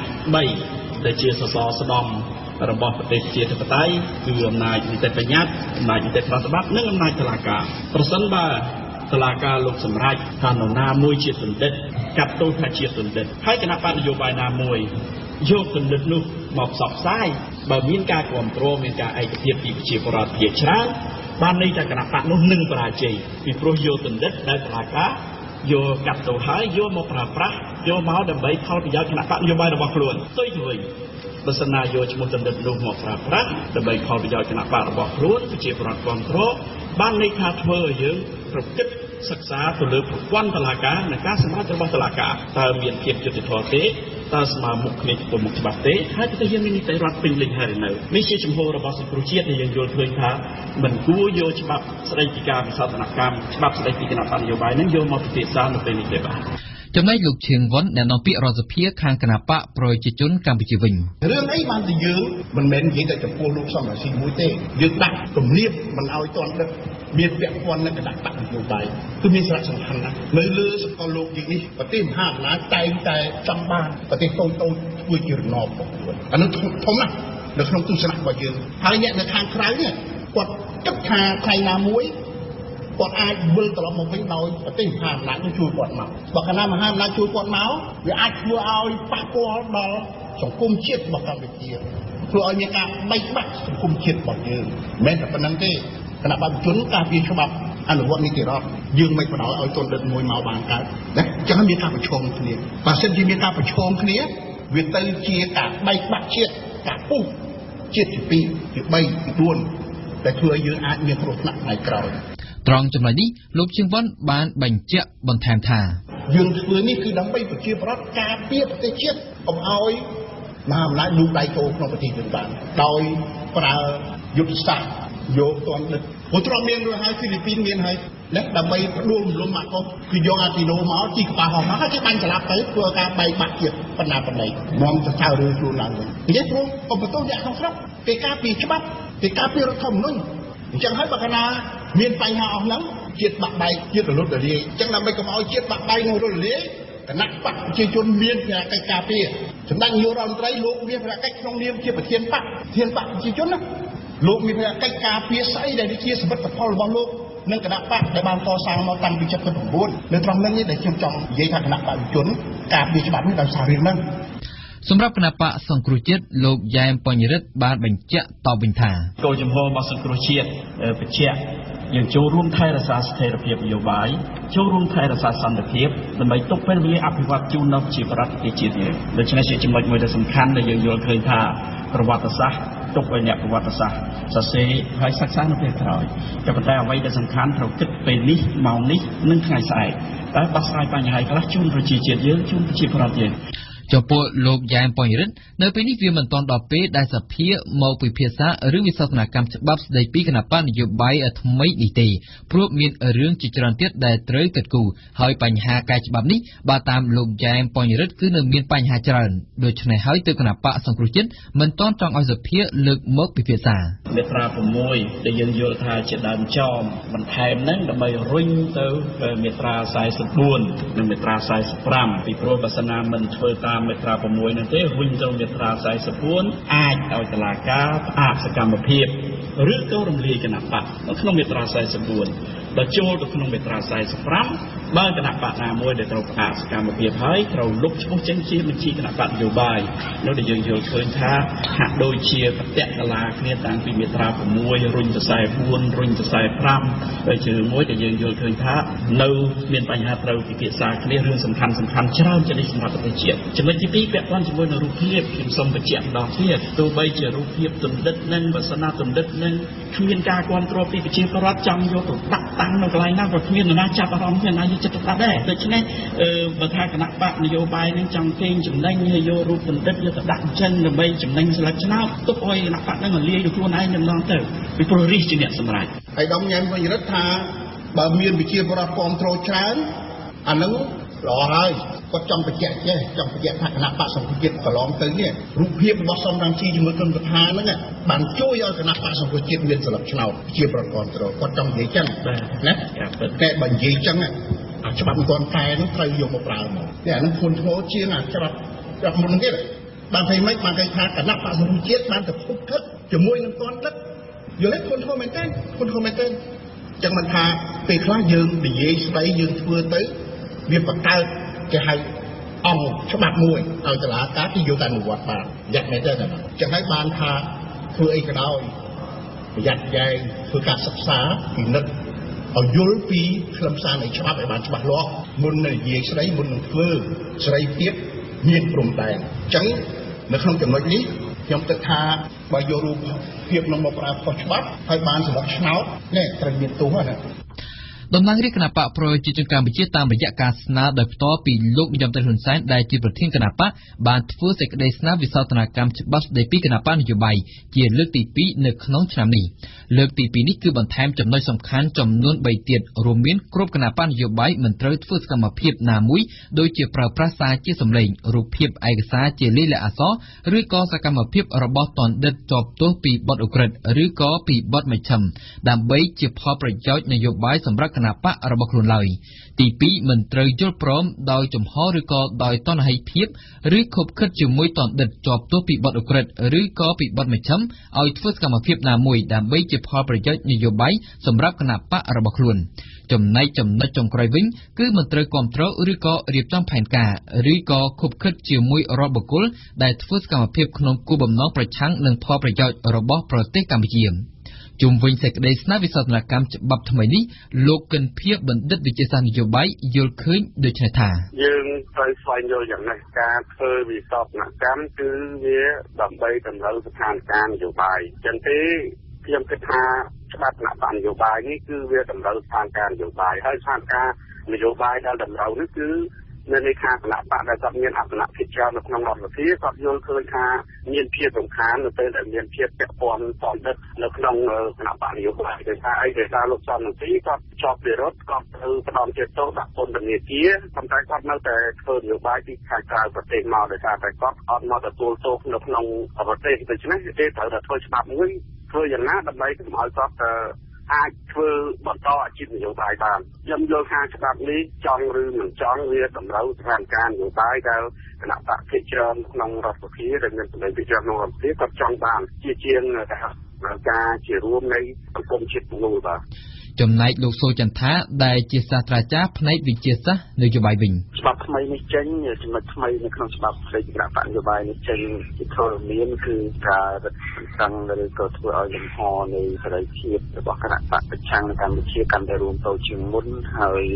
3ដែលជាសសរស្តម្ភរបស់ប្រទេសជាធិបតេយ្យគឺអំណាចនីតិបញ្ញត្តិអំណាចនីតិប្រតិបត្តិនិងអំណាចតុលាការប្រសិនបើតុលាការលោកសម្រេចថានរណាមួយជាទណ្ឌិតកាត់ទោសថាជាទណ្ឌិតហើយគណៈបកនយោបាយណាមួយយកទណ្ឌិតនោះមកផ្សព្វផ្សាយបើមានការគ្រប់គ្រងមានការឯកភាពពីប្រជាពលរដ្ឋភាគច្រើនបានន័យថាគណៈបកនោះនឹងបរាជ័យពីព្រោះយកទណ្ឌិតដែលតុលាការយកកាត់ទោសហើយយកមកប្រើប្រាស់យកមកដើម្បីផលប្រយោជន៍គណៈបកនយោបាយរបស់ខ្លួនផ្ទុយទៅវិញបើសិនណាយកឈ្មោះទណ្ឌិតនោះមកប្រើប្រាស់ដើម្បីផលប្រយោជន៍គណៈបករបស់ខ្លួនប្រជាពលរដ្ឋគ្រប់គ្រងបានន័យថាធ្វើឲ្យយើងប្រកបសិក្សាទៅលើប្រព័ន្ធតុលាការនិងការសម្រេចរបស់តុលាការតើមានភាពយុត្តិធម៌ទេតើស្មើមុខគ្នាទៅមុខច្បាប់ទេហើយប្រទេសយើងមាននីតិរដ្ឋពេញលេញហើយនៅនេះជាជំហររបស់សង្គ្រោះជាតិដែលយើងយល់ឃើញថាមិនគួរយកច្បាប់ស្តីពីការវិសោធនកម្មច្បាប់ស្តីពីគណៈបកនយោបាយនឹងយកមកពិភាក្សានៅពេលនេះទេបាទចំណែកលោកឈៀងវុនអ្នកនាំពាក្យរដ្ឋសភាខាងគណៈបកប្រជាជនកម្ពុជាវិញរឿងអីបានតែយើងមិនមែននិយាយតែចំពោះលោកសំរាស៊ីមួយទេយើងដាក់គំនាបមិនឲ្យតន់ដឹកមានពាក់ព័ន្ធនឹងគណៈបកនយោបាយគឺមានសារៈសំខាន់ណាស់នៅលើសកលលោកយើងនេះប្រទេសមហាអំណាចតែងតែចង់បានប្រទេសតូចតូចធ្វើជារណបរបស់ខ្លួនអានោះធំណាស់នៅក្នុងទស្សនៈរបស់យើងហើយអ្នកនៅខាងក្រៅនេះគាត់គិតថាថ្ងៃណាមួយគាត់អាចវិលត្រឡប់មកវិញដោយប្រទេសមហាអំណាចនឹងជួយគាត់មកបើគណៈមហាអំណាចជួយគាត់មកវាអាចធ្វើឲ្យប៉ះពាល់ដល់សង្គមជាតិរបស់កម្ពុជាធ្វើឲ្យមានការបែកបាក់សង្គមជាតិរបស់យើងមិនមែនតែប៉ុណ្្នឹងទេគណៈបព្វជិជនការពារច្បាប់អនុវត្តនីតិរដ្ឋយើងមិនបណ្ដោយឲ្យទណ្ឌិតមួយមកបានកើតណាចឹងមានការប្រឈមគ្នាបើសិនជាមានការប្រឈមគ្នាវាទៅជាការបែកបាក់ជាតិការពុះជាតិទី2ទី3ទី4តែធ្វើឲ្យយើងអាចមានគ្រោះថ្នាក់ថ្ងៃក្រោយត្រង់ចំណុចនេះលោកឈៀងវុនបានបញ្ជាក់បន្ថែមថាយើងធ្វើនេះគឺដើម្បីប្រជាប្រដ្ឋការពារប្រទេសជាតិកុំឲ្យមហាអំណាចលូកដៃចូលក្នុងប្រទេសយើងបានដោយប្រើយុទ្ធសាស្ត្រយកទណ្ឌិតព្រោះទ្រាំមានរួចហើយហ្វីលីពីនមានហើយណាដើម្បីផ្ដួលរំលំមកកុសគឺយកអាទីណូមកជីកប៉ាហោះមកហើយគេបាញ់ស្លាប់ទៅធ្វើការបែកបាក់ជាតិបណ្ណាបណ្ណៃនាំទៅចៅរឿងខ្លួនឡើងវិញនិយាយព្រោះឧបទោសអ្នកក្នុងស្រុកគេការពីច្បាប់គេការពីរដ្ឋធម្មនុញ្ញអញ្ចឹងហើយបើកាលណាមានបញ្ហាអស់ហ្នឹងជាតិបាក់បែកជាតិរលត់រលាយអញ្ចឹងដើម្បីកុំឲ្យជាតិបាក់បែកនិងរលត់រលាយគណៈបកប្រជាជនមានភារកិច្ចការពារសម្ដេចនាយករដ្ឋមន្ត្រីលោកមានភារកិច្ចក្នុងនាមជាប្រធានបកប្រជាជនណាលោកមានភារកិច្ចការពារស្អីដែលជាសមិទ្ធផលរបស់លោកនិងគណៈបកដែលបានកសាងមកតាំងពី79នៅត្រង់នេះដែលខ្ញុំចង់និយាយថាគណៈបកប្រជាជនការពារច្បាប់នេះដោយសាររឿងហ្នឹងសម្រាប់គណៈបកសង្គ្រោះជាតិលោកយ៉ែមពញរិទ្ធបានបញ្ជាក់តបវិញថាគោលចំហរបស់សង្គ្រោះជាតិបញ្ជាក់យើងចូលរួមថែរក្សាស្ថិរភាពនយោបាយចូលរួមថែរក្សាសន្តិភាពដើម្បីទុកពេលវេលាអភិវឌ្ឍជូនដល់ប្រជាប្រដ្ឋប្រទេសជាតិយើងដូច្នេះជាចំណុចមួយដ៏សំខាន់ដែលយើងយល់ឃើញថាប្រវត្តិសាស្ត្រទុកឲ្យអ្នកប្រវត្តិសាស្ត្រសរសេរហើយសិក្សានៅពេលក្រោយតែប៉ុន្តែអ្វីដែលសំខាន់ត្រូវគិតពេលនេះម៉ោងនេះនិងថ្ងៃស្អែកតែដោះស្រាយបញ្ហាខ្លះជូនប្រជាជាតិយើងជូនប្រជាពលរដ្ឋយើងចំពោះលោកយ៉ែម បញ្ញរិទ្ធនៅពេលនេះវាមិនទាន់ដល់ពេលដែលសភាមកពិភាក្សាឬវិសោធនកម្មច្បាប់ស្តីពីគណៈបកនយោបាយថ្មីនេះទេព្រោះមានរឿងជាច្រើនទៀតដែលត្រូវគិតគូរហើយបញ្ហាកែច្បាប់នេះបើតាមលោកយ៉ែម បញ្ញរិទ្ធគឺនៅមានបញ្ហាច្រើនដូច្នេះហើយទើបគណៈបកសង្គ្រោះជាតិមិនទាន់ចង់ឲ្យសភាលើកមកពិភាក្សាមាត្រា6ដែលយើងយល់ថាជាដើមចំបន្ថែមហ្នឹងដើម្បីរុញទៅមាត្រា44និងមាត្រា45ពីព្រោះបើសិនណាមិនធ្វើតាមមាត្រា6នោះទេរុញទៅមាត្រា44អាចឲ្យតុលាការផ្អាកសកម្មភាពឬក៏រំលាយគណៈបកនៅក្នុងមាត្រា44ដល់ចូលទៅក្នុងមាត្រា45បើគណៈបកណាមួយដែលត្រូវផ្អាកសកម្មភាពហើយត្រូវលុបឈ្មោះចេញជាបញ្ជីគណៈបកនយោបាយនោះដែលយើងយល់ឃើញថាហាក់ដូចជាប្រតិកលាគ្នាតាំងពីមាត្រា6រុញទៅ44រុញទៅ45ហើយជារឿងមួយដែលយើងយល់ឃើញថានៅមានបញ្ហាត្រូវពិភាក្សាគ្នារឿងសំខាន់ច្រើនជានិច្ចសម្រាប់ប្រទេសជាតិចំណុចទី2ពាក់ព័ន្ធជាមួយនឹងរូបភាពខ្ញុំសូមបញ្ជាក់ម្ដងទៀតទោះបីជារូបភាពទណ្ឌិតនឹងវាសនាទណ្ឌិតនឹងគ្មានការគ្រប់គ្រងពីប្រជាពលរដ្ឋចង់យកទៅដាក់តាំងនៅកន្លែងណាក៏គ្មាននរណាចាប់អារម្មណ៍គ្មានណាយកចិត្តទុកដាក់ដែរដូច្នេះបើថាគណៈបកនយោបាយនឹងចង់កេងចំណេញហើយយករូបទណ្ឌិតយកទៅដាក់អញ្ចឹងដើម្បីចំណេញស្លឹកឆ្នោតទុកឲ្យគណៈបកនឹងលាយទៅខ្លួនឯងម្ដងទៅពីព្រោះរិះជាអ្នកសម្រេចហើយដំញ៉ែមវិញរដ្ឋថាបើមានវិជាបរដ្ឋគ្រប់គ្រងច្រើនអានឹងល្អហើយគាត់ចង់បញ្ជាក់ចេះចង់បញ្ជាក់ថាគណៈបកសង្គ្រោះជាតិកន្លងទៅនេះរូបភាពរបស់សំរងស៊ីជាមួយក្រុមប្រធានហ្នឹងបានជួយឲ្យគណៈបកសង្គ្រោះជាតិមានស្លឹកឆ្នោតជាប្រព័ន្ធគ្រប់គ្រងគាត់ចង់និយាយចឹងណាតែបើនិយាយចឹងអាច្បាប់មិនទាន់តែនោះត្រូវយកមកប្រើមកតែអានឹងធ្ងន់ធ្ងរជាងអាច្បាប់មុនទៀតបានthấyម៉េចបានគេថាគណៈបកសង្គ្រោះជាតិបានទៅពុកទឹកជាមួយនឹងទាន់ទឹកយល់ទេធ្ងន់ធ្ងរមែនទេចឹងមិនថាពេលខ្លះយើងនិយាយស្ដីយើងធ្វើទៅវាបង្កើតគេហៅអង្គច្បាប់មួយឲ្យតុលាការគេយកទៅអនុវត្តបានយ៉ាងមែនទេចឹងហើយបានថាធ្វើអីក៏ដោយប្រយ័ត្នយ៉ែងធ្វើការសិក្សាពិនិត្យឲ្យយល់ពីខ្លឹមសារនៃច្បាប់ឲ្យបានច្បាស់លាស់មុននឹងនិយាយស្ដីមុននឹងធ្វើសេរីភាពមានព្រំដែនចឹងនៅក្នុងចំណុចនេះខ្ញុំគិតថាបើយករូបភាពនឹងមកប្រើខុសច្បាប់ហើយបានសម្រាប់ឆ្នោតនេះត្រូវមានទោសណាតំណាងរាជគណៈបកប្រជាជនកម្ពុជាតាមរយៈការស្នើដោយផ្ទាល់ពីលោកនាយរដ្ឋមន្ត្រីហ៊ុនសែនដែលជាប្រធានគណៈបកបានធ្វើសេចក្តីស្នើវិសោធនកម្មច្បាប់ស្តីពីគណៈបកនយោបាយជាលើកទី2នៅក្នុងឆ្នាំនេះលើកទី2នេះគឺបន្ថែមចំណុចសំខាន់ចំនួន3ទៀតរួមមានគ្រប់គណៈបកនយោបាយមិនត្រូវធ្វើសកម្មភាពណាមួយដូចជាប្រើប្រាស់សារជាសម្លេងរូបភាពឯកសារជាលាយលក្ខណ៍អក្សរឬក៏សកម្មភាពរបស់ទណ្ឌិតជាប់ទោសពីបទឧក្រិដ្ឋឬក៏ពីបទមជ្ឈិមដើម្បីជាផលប្រយោជន៍នយោបាយសម្រាប់គណៈបករបស់ខ្លួនឡើយទី2មិនត្រូវយល់ព្រមដោយចំហឬក៏ដោយតណ្ហិភាពឬខົບខិតជាមួយទណ្ឌិតជាប់ទោសពីបទឧក្រិដ្ឋឬក៏ពីបទមជ្ឈិមឲ្យធ្វើសកម្មភាពណាមួយដើម្បីជាផលប្រយោជន៍នយោបាយសម្រាប់គណៈបករបស់ខ្លួនចំណែកចំណុចចុងក្រោយវិញគឺមិនត្រូវគ្រប់គ្រងឬក៏រៀបចំផែនការឬក៏ខົບខិតជាមួយរាល់បុគ្គលដែលធ្វើសកម្មភាពក្នុងគោលបំណងប្រឆាំងនឹងផលប្រយោជន៍របស់ប្រទេសកម្ពុជាជុំវិញសេចក្តីស្នើវិសោធនកម្មច្បាប់ថ្មីនេះលោកកិនភៀបណ្ឌិតវិទ្យាសាស្ត្រនយោបាយយល់ឃើញដូចនេះថាយើងត្រូវស្វែងយល់យ៉ាងនេះការធ្វើវិសោធនកម្មគឺវាដើម្បីតម្រូវស្ថានភាពនយោបាយចឹងទេខ្ញុំគិតថាច្បាប់គណៈបកនយោបាយនេះគឺវាតម្រូវស្ថានភាពនយោបាយហើយស្ថានភាពនយោបាយដែលតម្រូវនេះគឺនៅនៃខាងគណៈបកដែលគាត់មានអត្ថនៈភាពច្រើននៅក្នុងរដ្ឋសភាគាត់យល់ឃើញថាមានភាពសំខាន់នៅពេលដែលមានភាពពាក់ព័ន្ធតនដិតនៅក្នុងគណៈបកនយោបាយដោយសារអីដោយសារលោកសំរងស៊ីគាត់ជាប់វិរោធគាត់ទៅផ្ដំជាទោសដាក់ពន្ធនាគារប៉ុន្តែគាត់នៅតែធ្វើនយោបាយពីខាងក្រៅប្រទេសមកដោយសារតែគាត់អត់មកទទួលទោសនៅក្នុងប្រទេសដូច្នេះគេត្រូវតែធ្វើច្បាប់មួយធ្វើយ៉ាងណាដើម្បីកុំឲ្យគាត់អាចធ្វើបន្តអាជីពនយោបាយបានខ្ញុំយល់ថាច្បាប់នេះចង់ឬមិនចង់វាតម្រូវស្ថានភាពនយោបាយដែលគណៈបកភាគច្រើនក្នុងរដ្ឋសភាដែលមានសម្លេងភាគច្រើនក្នុងរដ្ឋសភាគាត់ចង់បានជាងការជារួមនៃសង្គមជាតិមូលបាទចំណែកលោកសូចន្ទថាដែលជាសាស្ត្រាចារ្យផ្នែកវិទ្យាសាស្ត្រនយោបាយវិញច្បាប់ថ្មីនេះចេញចំណុចថ្មីនៅក្នុងច្បាប់ផ្នែកគណៈបកនយោបាយនេះចេញជាធរមានគឺការរឹតបន្តឹងឬក៏ធ្វើឲ្យលំហនៃសេរីភាពរបស់គណៈបកប្រឆាំងនៅកម្ពុជាកាន់តែរួមតូចជាងមុនហើយ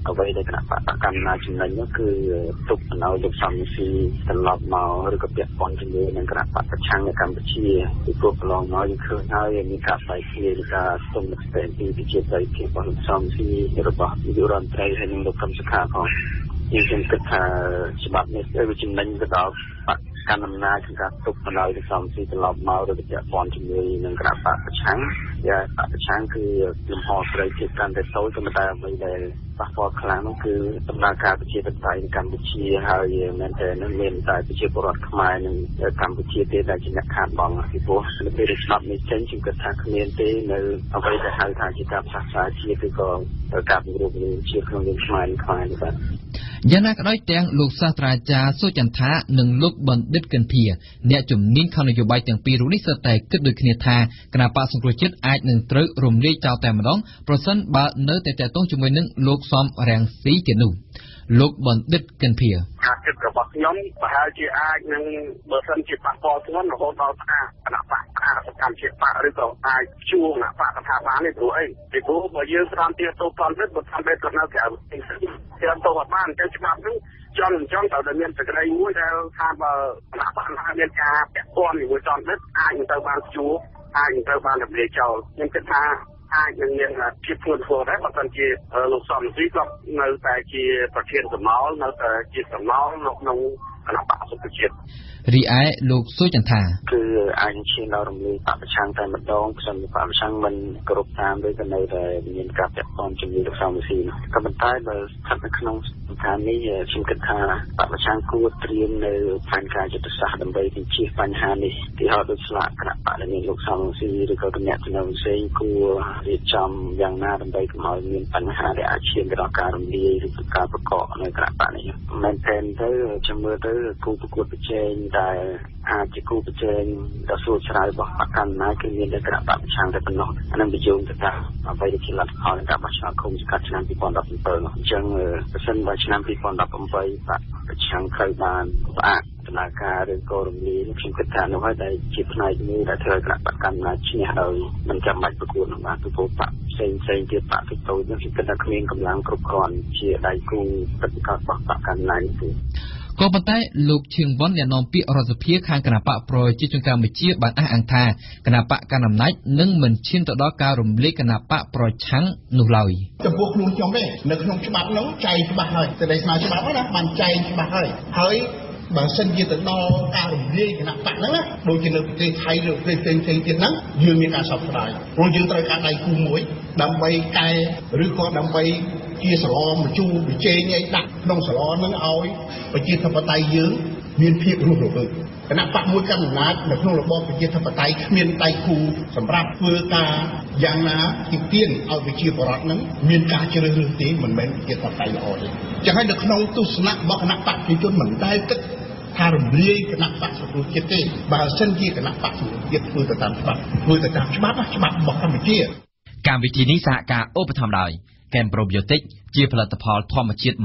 អ្វីដែលគណៈបកកម្មណាចំណេញនោះគឺទុកបណ្ដោយលោកសំស៊ីត្រឡប់មកឬក៏ពាក់ព័ន្ធជាមួយនឹងគណៈបកប្រឆាំងនៅកម្ពុជាពីព្រោះកន្លងមកយើងឃើញហើយមានការផ្សាយគ្នាឬការស្ទង់មតិពីប្រជាប្រិយភាពរបស់លោកសំស៊ីរបស់នាយករដ្ឋមន្ត្រីហើយនិងលោកកឹមសុខាផងយើងគិតថាច្បាប់នេះវាចំណេញទៅដល់បកកាន់អំណាចក្នុងការទុកបណ្ដោយលោកសំស៊ីត្រឡប់មកឬក៏ពាក់ព័ន្ធជាមួយនឹងគណៈបកប្រឆាំងយ៉ាបកប្រឆាំងគឺលំហសេរីភាពកាន់តែតូចតែអ្វីដែលប៉ះពាល់ខ្លាំងនោះគឺដំណើរការប្រជាធិបតេយ្យនៅកម្ពុជាហើយមែនតើនឹងមានតែប្រជាពលរដ្ឋខ្មែរនិងកម្ពុជាទេដែលជាអ្នកខាតបង់ពីព្រោះនៅពេលដែលច្បាប់នេះចេញខ្ញុំគិតថាគ្មានទេនៅអ្វីដែលហៅថាជាការផ្សះផ្សាជាតិឬក៏ការពង្រឹងជាក្នុងនាមខ្មែរនេះបាទយ៉ាងណាក៏ដោយទាំងលោកសាស្ត្រាចារ្យសុចន្ទានិងលោកបណ្ឌិតកិនភាអ្នកជំនាញខាងនយោបាយទាំងពីររូបនេះសុទ្ធតែគិតដូចគ្នាថាគណៈបកសង្គ្រោះជាតិអាចនឹងត្រូវរំលាយចោលតែម្ដងប្រសិនបើនៅតែតាក់ទងជាមួយនឹងលោកសំរាំងស៊ីទៀតនោះលោកបណ្ឌិតកិនភាការគិតរបស់ខ្ញុំប្រហែលជាអាចនឹងបើសិនជាប៉ះពាល់ធ្ងន់រហូតដល់ស្អាតគណៈបកសកម្មជាបកឬក៏អាចជួងគណៈបកស្ថាប័ននេះព្រោះអីពីព្រោះបើយើងស្រាំទៀតទៅតាមទៅបើតាមទៅនៅក្រៅខ្ញុំទៅអត់បានអញ្ចឹងច្បាប់នេះចំត្រូវតែមានសេចក្តីមួយដែលថាបើគណៈបកណាមានការពាក់ព័ន្ធជាមួយចំនេះអាចនឹងទៅបានជួអាចនឹងទៅបានរំលាយចោលខ្ញុំគិតថាអាចនឹងមានភាពធ្ងន់ធ្ងរដែរបើមិនជាលោកសំស៊ីក៏នៅតែជាប្រធានសមោលនៅតែជាសមោលនៅក្នុងគណៈបកសង្គ្រោះជាតិរីឯលោកសុចន្ទាគឺអាចឈានដល់រំលាយបកប្រឆាំងតែម្ដងផ្សេងបកប្រឆាំងមិនគ្រប់តាមឬក៏នៅតែមានការពាក់ព័ន្ធជាមួយលោកសំស៊ីក៏ប៉ុន្តែបើស្ថិតនៅក្នុងស្ថាននេះខ្ញុំគិតថាបកប្រឆាំងគួរត្រៀមនៅផែនការយុទ្ធសាស្ត្រដើម្បីបញ្ជៀសបញ្ហានេះទីហោដូចស្លាកគណៈបកដែលមានលោកសំស៊ីឬក៏គណៈជំនុំផ្សេងគួររៀបចំយ៉ាងណាដើម្បីកុំឲ្យមានបញ្ហាដែលអាចឈានទៅដល់ការរំលាយឬក៏ការប្រកបនៅគណៈបកនេះមែនទែនទៅខ្ញុំមើលទៅគូប្រកួតប្រជែងតែអាចជាគូប្រជែងដ៏ស្រួលស្រាយរបស់បកកណ្ដាលគឺមានតែគណៈបកប្រឆាំងតែប៉ុណ្ណោះអានឹងវាយោងទៅតាមអ្វីដែលជាលទ្ធផលនៃការបោះឆ្នោតឃុំសង្កាត់ឆ្នាំ2017នោះអញ្ចឹងប្រសិនបើឆ្នាំ2018បកប្រឆាំងត្រូវបានផ្អាកដំណើរការឬក៏រំលាយខ្ញុំគិតថានោះហើយដែលជាផ្នែកមួយដែលធ្វើឲ្យគណៈបកកណ្ដាលឈ្នះដោយមិនចាំបាច់ប្រកួតនោះបានពីព្រោះបកផ្សេងទៀតបកតូចៗនោះខ្ញុំគិតថាគ្មានកម្លាំងគ្រប់គ្រាន់ជាដៃគូប្រតិកម្មរបស់បកកណ្ដាលនេះក៏ប៉ុន្តែលោកឈៀងវ៉ាន់អ្នកនាំពាក្យរដ្ឋសភាខាងគណៈបកប្រជាជនកម្ពុជាបានអះអាងថាគណៈបកកណ្ដាលអំណាចនឹងមិនឈានទៅដល់ការរំលាយគណៈបកប្រឆាំងនោះឡើយចំពោះខ្លួនខ្ញុំទេនៅក្នុងច្បាប់នោះចែងច្បាស់ហើយតែស្មារតីច្បាប់ណាបានចែងច្បាស់ហើយបើសិនជាទៅដល់ការរំលាយគណៈបកហ្នឹងណាដូចជានៅប្រទេសថៃឬប្រទេសផ្សេងទៀតហ្នឹងយើងមានការសោកស្ដាយព្រោះយើងត្រូវការដៃគូមួយដើម្បីកែឬក៏ដើម្បីជាសឡមជូរវិជែងអីដាក់ក្នុងសឡហ្នឹងឲ្យប្រជាធិបតេយ្យយើងមានភាពរស់រវើកគណៈបកមួយកាន់អំណាចនៅក្នុងរបបប្រជាធិបតេយ្យគ្មានដៃគូសម្រាប់ធ្វើការយ៉ាងណាទីទានឲ្យប្រជាពលរដ្ឋហ្នឹងមានការជ្រើសរើសទេមិនមែនប្រជាធិបតេយ្យល្អទេចឹងហើយនៅក្នុងទស្សនៈរបស់គណៈបកប្រជាជនមិនដែលគិតថារំលាយគណៈបកសង្គ្រោះជាតិទេបើសិនជាគណៈបកសង្គ្រោះជាតិធ្វើទៅតាមច្បាប់របស់កម្ពុជាកម្មវិធីនេះសហការឧបត្ថម្ភដោយ Cambodia ប្រូប៊ីយ៉ូទិកជាផលិតផលធម្មជាតិ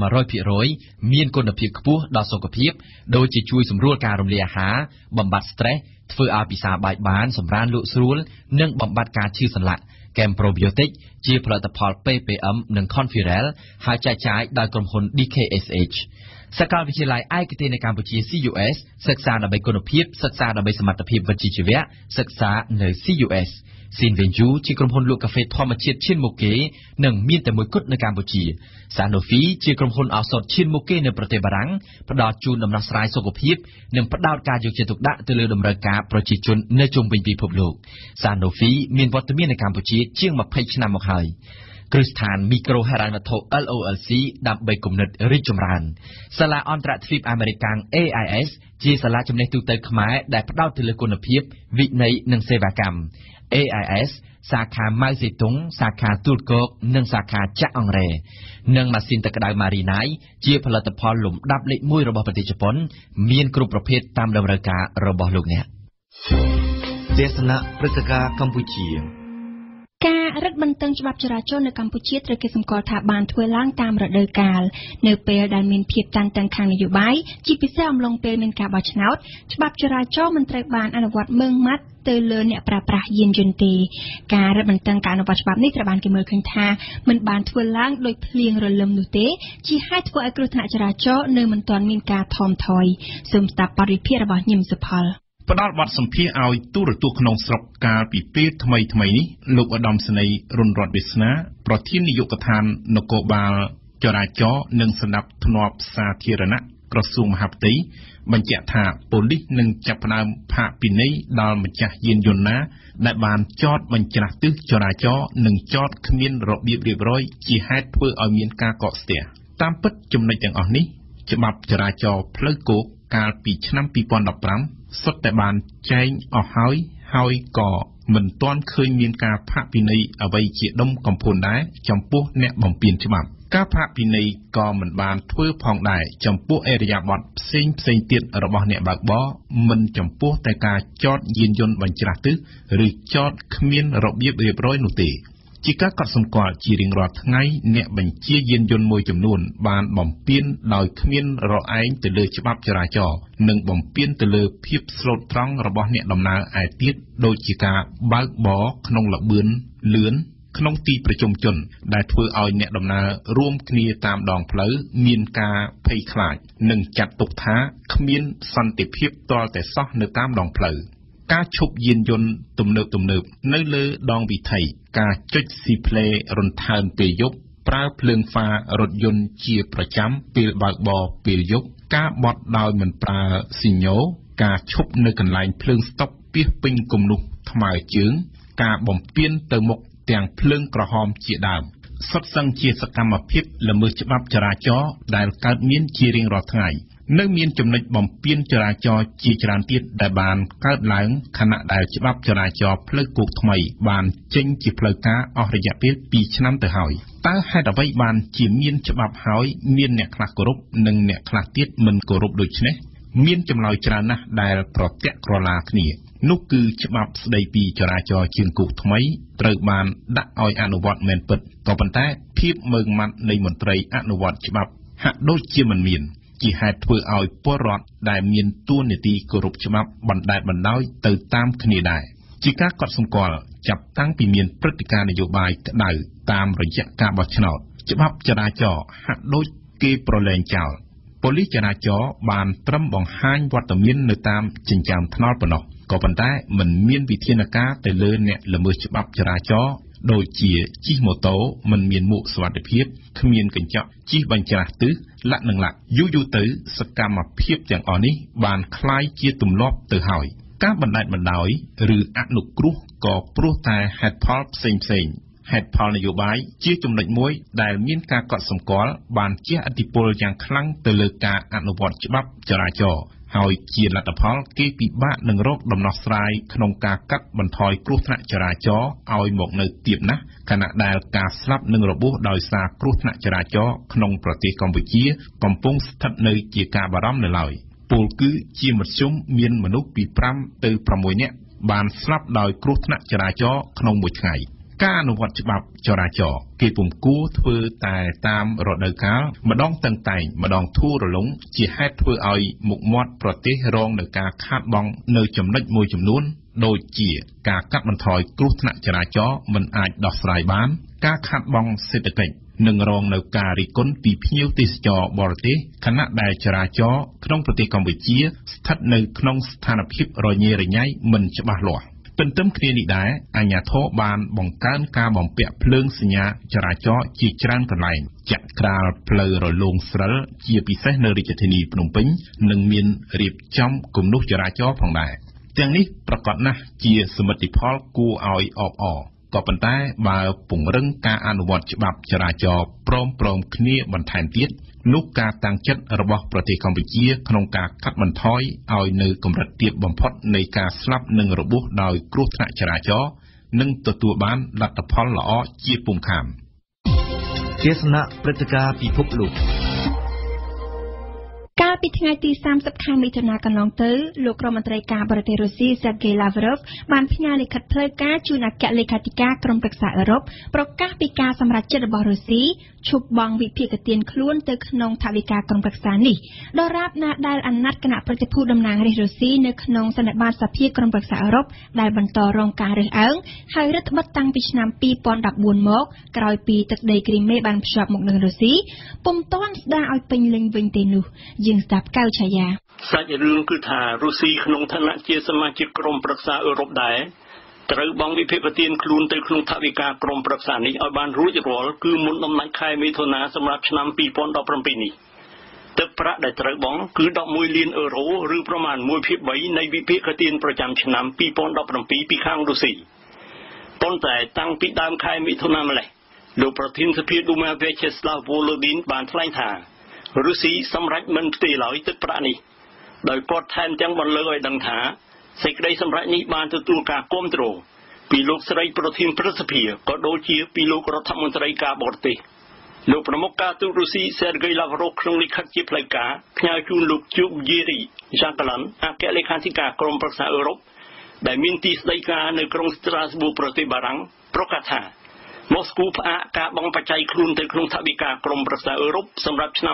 100% មានគុណភាពខ្ពស់ដល់សុខភាពដូចជាជួយសម្រួលការរំលាយអាហារបំបត្តិ stress ធ្វើឲ្យពិសាបាយបានសម្រានលក់ស្រួលនិងបំបត្តិការឈឺសន្លាក់ Cambodia ប្រូប៊ីយ៉ូទិកជាផលិតផល PPM និង Conferel ហើយចែកចាយដោយក្រុមហ៊ុន DKSH សាកលវិទ្យាល័យឯកទេសនៅកម្ពុជា CUS សិក្សាដើម្បីគុណភាពសិក្សាដើម្បីសមត្ថភាពវិជ្ជាជីវៈសិក្សានៅ CUS Sinvenju ជាក្រុមហ៊ុនលក់កាហ្វេធម្មជាតិឈានមុខគេនិងមានតែមួយគត់នៅកម្ពុជា Sanofi ជាក្រុមហ៊ុនឱសថឈានមុខគេនៅប្រទេសបារាំងផ្ដល់ជូនដំណោះស្រាយសុខភាពនិងផ្ដោតការយកចិត្តទុកដាក់ទៅលើតម្រូវការប្រជាជននៅជុំវិញពិភពលោក Sanofi មានវត្តមាននៅកម្ពុជាជាង20ឆ្នាំមកហើយគ្រឹះស្ថានមីក្រូហិរញ្ញវត្ថុ LOLC ដើម្បីគំនិតរីកចម្រើនសាលាអន្តរជាតិអាមេរិក AIS ជាសាលាចំណេះទូទៅខ្មែរដែលផ្ដោតទៅលើគុណភាពវិន័យនិងសេវាកម្ម AIS សាខាម៉ៅសេតុងសាខាទូលគោកនិងសាខាចាក់អង្រែនិងម៉ាស៊ីនទឹកក្តៅម៉ារីណៃជាផលិតផលលំដាប់លេខ1របស់ប្រទេសជប៉ុនមានគ្រប់ប្រភេទតាមតម្រូវការរបស់លោកអ្នកទេសនាព្រឹត្តិការណ៍កម្ពុជាការរឹតបន្តឹងច្បាប់ចរាចរណ៍នៅកម្ពុជាត្រូវគេសម្គាល់ថាបានធ្វើឡើងតាមរដូវកាលនៅពេលដែលមានភាពតានតឹងខាងនយោបាយជាពិសេសអំឡុងពេលមានការបោះឆ្នោតច្បាប់ចរាចរណ៍មិនត្រូវបានអនុវត្តម៉ឺងម៉ាត់ទៅលើអ្នកប្រើប្រាស់យានយន្តទេការរឹតបន្តឹងការអនុវត្តច្បាប់នេះត្រូវបានគេមើលឃើញថាមិនបានធ្វើឡើងដោយភ្លៀងរលឹមនោះទេជាហេតុធ្វើឲ្យគ្រោះថ្នាក់ចរាចរណ៍នៅមិនទាន់មានការថមថយសូមស្ដាប់បទវិភាគរបស់ញឹមសុផលផ្ដល់បទសម្ភាសឲ្យទូរទស្សន៍ក្នុងស្រុកកាលពីពេលថ្មីនេះលោកឧត្តមសេនីយ៍រុនរតន៍វាសនាប្រធាននាយកដ្ឋាននគរបាលចរាចរណ៍និងសណ្ដាប់ធ្នាប់សាធារណៈក្រសួងមហាផ្ទៃបញ្ជាក់ថាប៉ូលីសនឹងចាប់ផ្ដើមផាកពិន័យដល់ម្ចាស់យានយន្តណាដែលបានចតបញ្ច្រាស់ទិសចរាចរណ៍និងចតគ្មានរបៀបរៀបរយជាហេតុធ្វើឲ្យមានការកកស្ទះតាមពិតចំណុចទាំងអស់នេះច្បាប់ចរាចរណ៍ផ្លូវគោកកាលពីឆ្នាំ2015សុទ្ធតែបានចែងអស់ហើយក៏មិនទាន់ឃើញមានការផាកពិន័យអ្វីជាដុំកំភួនដែរចំពោះអ្នកបំពានច្បាប់ការផាកពិន័យក៏មិនបានធ្វើផងដែរចំពោះអរិយាប័ត្រផ្សេងទៀតរបស់អ្នកបើកបរមិនចំពោះតែការចតយានយន្តបញ្ច្រាស់ទិសឬចតគ្មានរបៀបរៀបរយនោះទេជាការកត់សម្គាល់ជារៀងរាល់ថ្ងៃអ្នកបញ្ជាយានយន្តមួយចំនួនបានបំពានដោយគ្មានរឯងទៅលើច្បាប់ចរាចរណ៍និងបំពានទៅលើភាពស្លូតត្រង់របស់អ្នកដំណើរឯទៀតដូចជាការបើកបរក្នុងល្បឿនលឿនក្នុងទីប្រជុំជនដែលធ្វើឲ្យអ្នកដំណើររួមគ្នាតាមដងផ្លូវមានការភ័យខ្លាចនិងចាត់ទុកថាគ្មានសន្តិភាពទាល់តែសោះនៅតាមដងផ្លូវការឈប់យានយន្តទំនើបនៅលើដងវិថីការចុចស៊ីផ្លេរន្ធើនពេលយប់ប្រើភ្លើងហ្វារថយន្តជាប្រចាំពេលបើកបរពេលយប់ការបត់ដោយមិនប្រើស៊ីញ៉ូការឈប់នៅកន្លែងភ្លើងស្តុបពាសពេញគំនូសថ្មើរជើងការបំពានទៅមុខទាំងភ្លើងក្រហមជាដើមសុទ្ធសឹងជាសកម្មភាពល្មើសច្បាប់ចរាចរណ៍ដែលកើតមានជារៀងរាល់ថ្ងៃនៅមានចំណុចបំពានចរាចរណ៍ជាច្រើនទៀតដែលបានកើតឡើងខណៈដែលច្បាប់ចរាចរណ៍ផ្លូវគោកថ្មីបានចេញជាផ្លូវការអស់រយៈពេល2ឆ្នាំទៅហើយតើហេតុអ្វីបានជាមានច្បាប់ហើយមានអ្នកខ្លះគោរពនិងអ្នកខ្លះទៀតមិនគោរពដូច្នេះមានចម្លើយច្រើនណាស់ដែលប្រទាក់ក្រឡាគ្នានោះគឺច្បាប់ស្ដីពីចរាចរណ៍ជើងគោកថ្មីត្រូវបានដាក់ឲ្យអនុវត្តមែនពិតក៏ប៉ុន្តែភាពម៉ឺងម៉ាត់នៃមន្ត្រីអនុវត្តច្បាប់ហាក់ដូចជាមិនមានជាហេតុធ្វើឲ្យពលរដ្ឋដែលមានតួនាទីគោរពច្បាប់បណ្តែតបណ្ដោយទៅតាមគ្នាដែរជាការកត់សម្គាល់ចាប់តាំងពីមានព្រឹត្តិការណ៍នយោបាយក្តៅតាមរយៈការបោះឆ្នោតច្បាប់ចរាចរណ៍ហាក់ដូចគេប្រឡែងចោលប៉ូលីសចរាចរណ៍បានត្រឹមបង្ហាញវត្តមាននៅតាមចិញ្ចើមថ្នល់ប៉ុណ្ណោះក៏ប៉ុន្តែមិនមានវិធានការទៅលើអ្នកល្មើសច្បាប់ចរាចរណ៍ដូចជាជិះម៉ូតូមិនមានមួកសុវត្ថិភាពគ្មានកញ្ចក់ជិះបញ្ច្រាស់ទិសលាក់យូរទៅសកម្មភាពទាំងអស់នេះបានคล้ายជាទម្លាប់ទៅហើយការបណ្តែតបណ្ដោយឬអនុគ្រោះក៏ព្រោះតែហេតុផលផ្សេងហេតុផលនយោបាយជាចំណុចមួយដែលមានការកត់សម្គាល់បានជះឥទ្ធិពលយ៉ាងខ្លាំងទៅលើការអនុវត្តច្បាប់ចរាចរណ៍ហើយជាលទ្ធផលគេពិបាកនឹងរកដំណោះស្រាយក្នុងការកាត់បន្ថយគ្រោះថ្នាក់ចរាចរណ៍ឲ្យមកនៅទាបណាស់ខណៈដែលការស្លាប់និងរបួសដោយសារគ្រោះថ្នាក់ចរាចរណ៍ក្នុងប្រទេសកម្ពុជាកំពុងស្ថិតនៅជាការបារម្ភនៅឡើយពលគឺជាមធ្យមមានមនុស្សពី5ទៅ6នាក់បានស្លាប់ដោយគ្រោះថ្នាក់ចរាចរណ៍ក្នុងមួយថ្ងៃការអនុវត្តច្បាប់ចរាចរណ៍គេពុំគួរធ្វើតែតាមរដូវកាលម្ដងតឹងតែងម្ដងធូររលុងជាហេតុធ្វើឲ្យមុខមាត់ប្រទេសរងនឹងការខាតបង់នៅចំណុចមួយចំនួនដូចជាការកាត់បន្ថយគ្រោះថ្នាក់ចរាចរណ៍មិនអាចដោះស្រាយបានការខាតបង់សេដ្ឋកិច្ចនិងរងនៅការរិះគន់ពីភ្ញៀវទេសចរបរទេសខណៈដែលចរាចរណ៍ក្នុងប្រទេសកម្ពុជាស្ថិតនៅក្នុងស្ថានភាពរញ៉េរញ៉ៃមិនច្បាស់លាស់ទន្ទឹមគ្នានេះដែរអាជ្ញាធរបានបង្កើនការបំពាក់ភ្លើងសញ្ញាចរាចរណ៍ជាច្រើនកន្លែងចាក់ក្រាលផ្លូវរលោងស្រិលជាពិសេសនៅរាជធានីភ្នំពេញនិងមានរៀបចំគំនូសចរាចរណ៍ផងដែរទាំងនេះប្រកបណាស់ជាសមិទ្ធផលគួរឲ្យអបអរក៏ប៉ុន្តែបើពង្រឹងការអនុវត្តច្បាប់ចរាចរណ៍ព្រមគ្នាបន្ថែមទៀតនោះការតាំងចិត្តរបស់ប្រទេសកម្ពុជាក្នុងការកាត់បន្ថយឲ្យនៅកម្រិតទាបបំផុតនៃការស្លាប់និងរបួសដោយគ្រោះថ្នាក់ចរាចរណ៍នឹងទទួលបានលទ្ធផលល្អជាពុំខានទេសនាព្រឹត្តិការណ៍ពិភពលោកកាលពីថ្ងៃទី30 ខែមិថុនាកន្លងទៅលោករដ្ឋមន្ត្រីការបរទេសរុស្ស៊ី Sergei Lavrov បានផ្ញើលិខិតផ្លូវការជូនអគ្គលេខាធិការក្រុមប្រឹក្សាអឺរ៉ុបប្រកាសពីការសម្រេចចិត្តរបស់រុស្ស៊ីឈប់បង់វិភាគទានខ្លួនទៅក្នុងថវិកាក្រុមប្រឹក្សានេះដរាបណាដែលអាណត្តិគណៈប្រតិភូតំណាងរាស្ត្ររុស្ស៊ីនៅក្នុងសន្និបាតសភាក្រុមប្រឹក្សាអឺរ៉ុបដែលបន្តរងការរើសអើងហើយរដ្ឋបិទតាំងពីឆ្នាំ2014មកក្រោយពីទឹកដីគ្រីមេបានភ្ជាប់មកនឹងរុស្ស៊ីពុំទាន់ស្ដារឲ្យពេញលេញវិញទេនោះយើងស្ដាប់កៅឆាយាសាច់រឿងគឺថារុស្ស៊ីក្នុងឋានៈជាសមាជិកក្រុមប្រឹក្សាអឺរ៉ុបដែរត្រូវបង់វិភាគទានខ្លួនទៅក្នុងថវិកាក្រុមប្រឹក្សានេះឲ្យបានរួចរាល់គឺមុនដំណាច់ខែមិថុនាសម្រាប់ឆ្នាំ2017នេះទឹកប្រាក់ដែលត្រូវបង់គឺ11លានអឺរ៉ូឬប្រមាណ 1/3 នៃវិភាគទានប្រចាំឆ្នាំ2017ពីខាងរុស្ស៊ីប៉ុន្តែតាំងពីដើមខែមិថុនាម្លេះលោកប្រធានសភាឌូម៉ា Vyacheslav Volodin បានថ្លែងថារុស្ស៊ីសម្រេចមិនផ្ទេរឡើយទឹកប្រាក់នេះដោយគាត់ថែមទាំងបន្លឺឲ្យដឹងថាសេចក្តីសម្រេចនេះបានទទួលការគាំទ្រពីលោកស្រីប្រធានព្រឹទ្ធសភាក៏ដូចជាពីលោករដ្ឋមន្ត្រីការបរទេសលោកប្រមុខការទូតរុស្ស៊ី Sergei Lavrov ក្នុងលិខិតជាផ្លូវការផ្ញើជូនលោកជូបយេរី Jacqueline អគ្គលេខាធិការក្រុមប្រឹក្សាអឺរ៉ុបដែលមានទីស្តីការនៅក្រុង Strasbourg ប្រទេសបារាំងប្រកាសថាម៉ូស្គូផ្អាកការបង់បច្ច័យខ្លួនទៅក្នុងថវិកាក្រុមប្រឹក្សាអឺរ៉ុបសម្រាប់ឆ្នាំ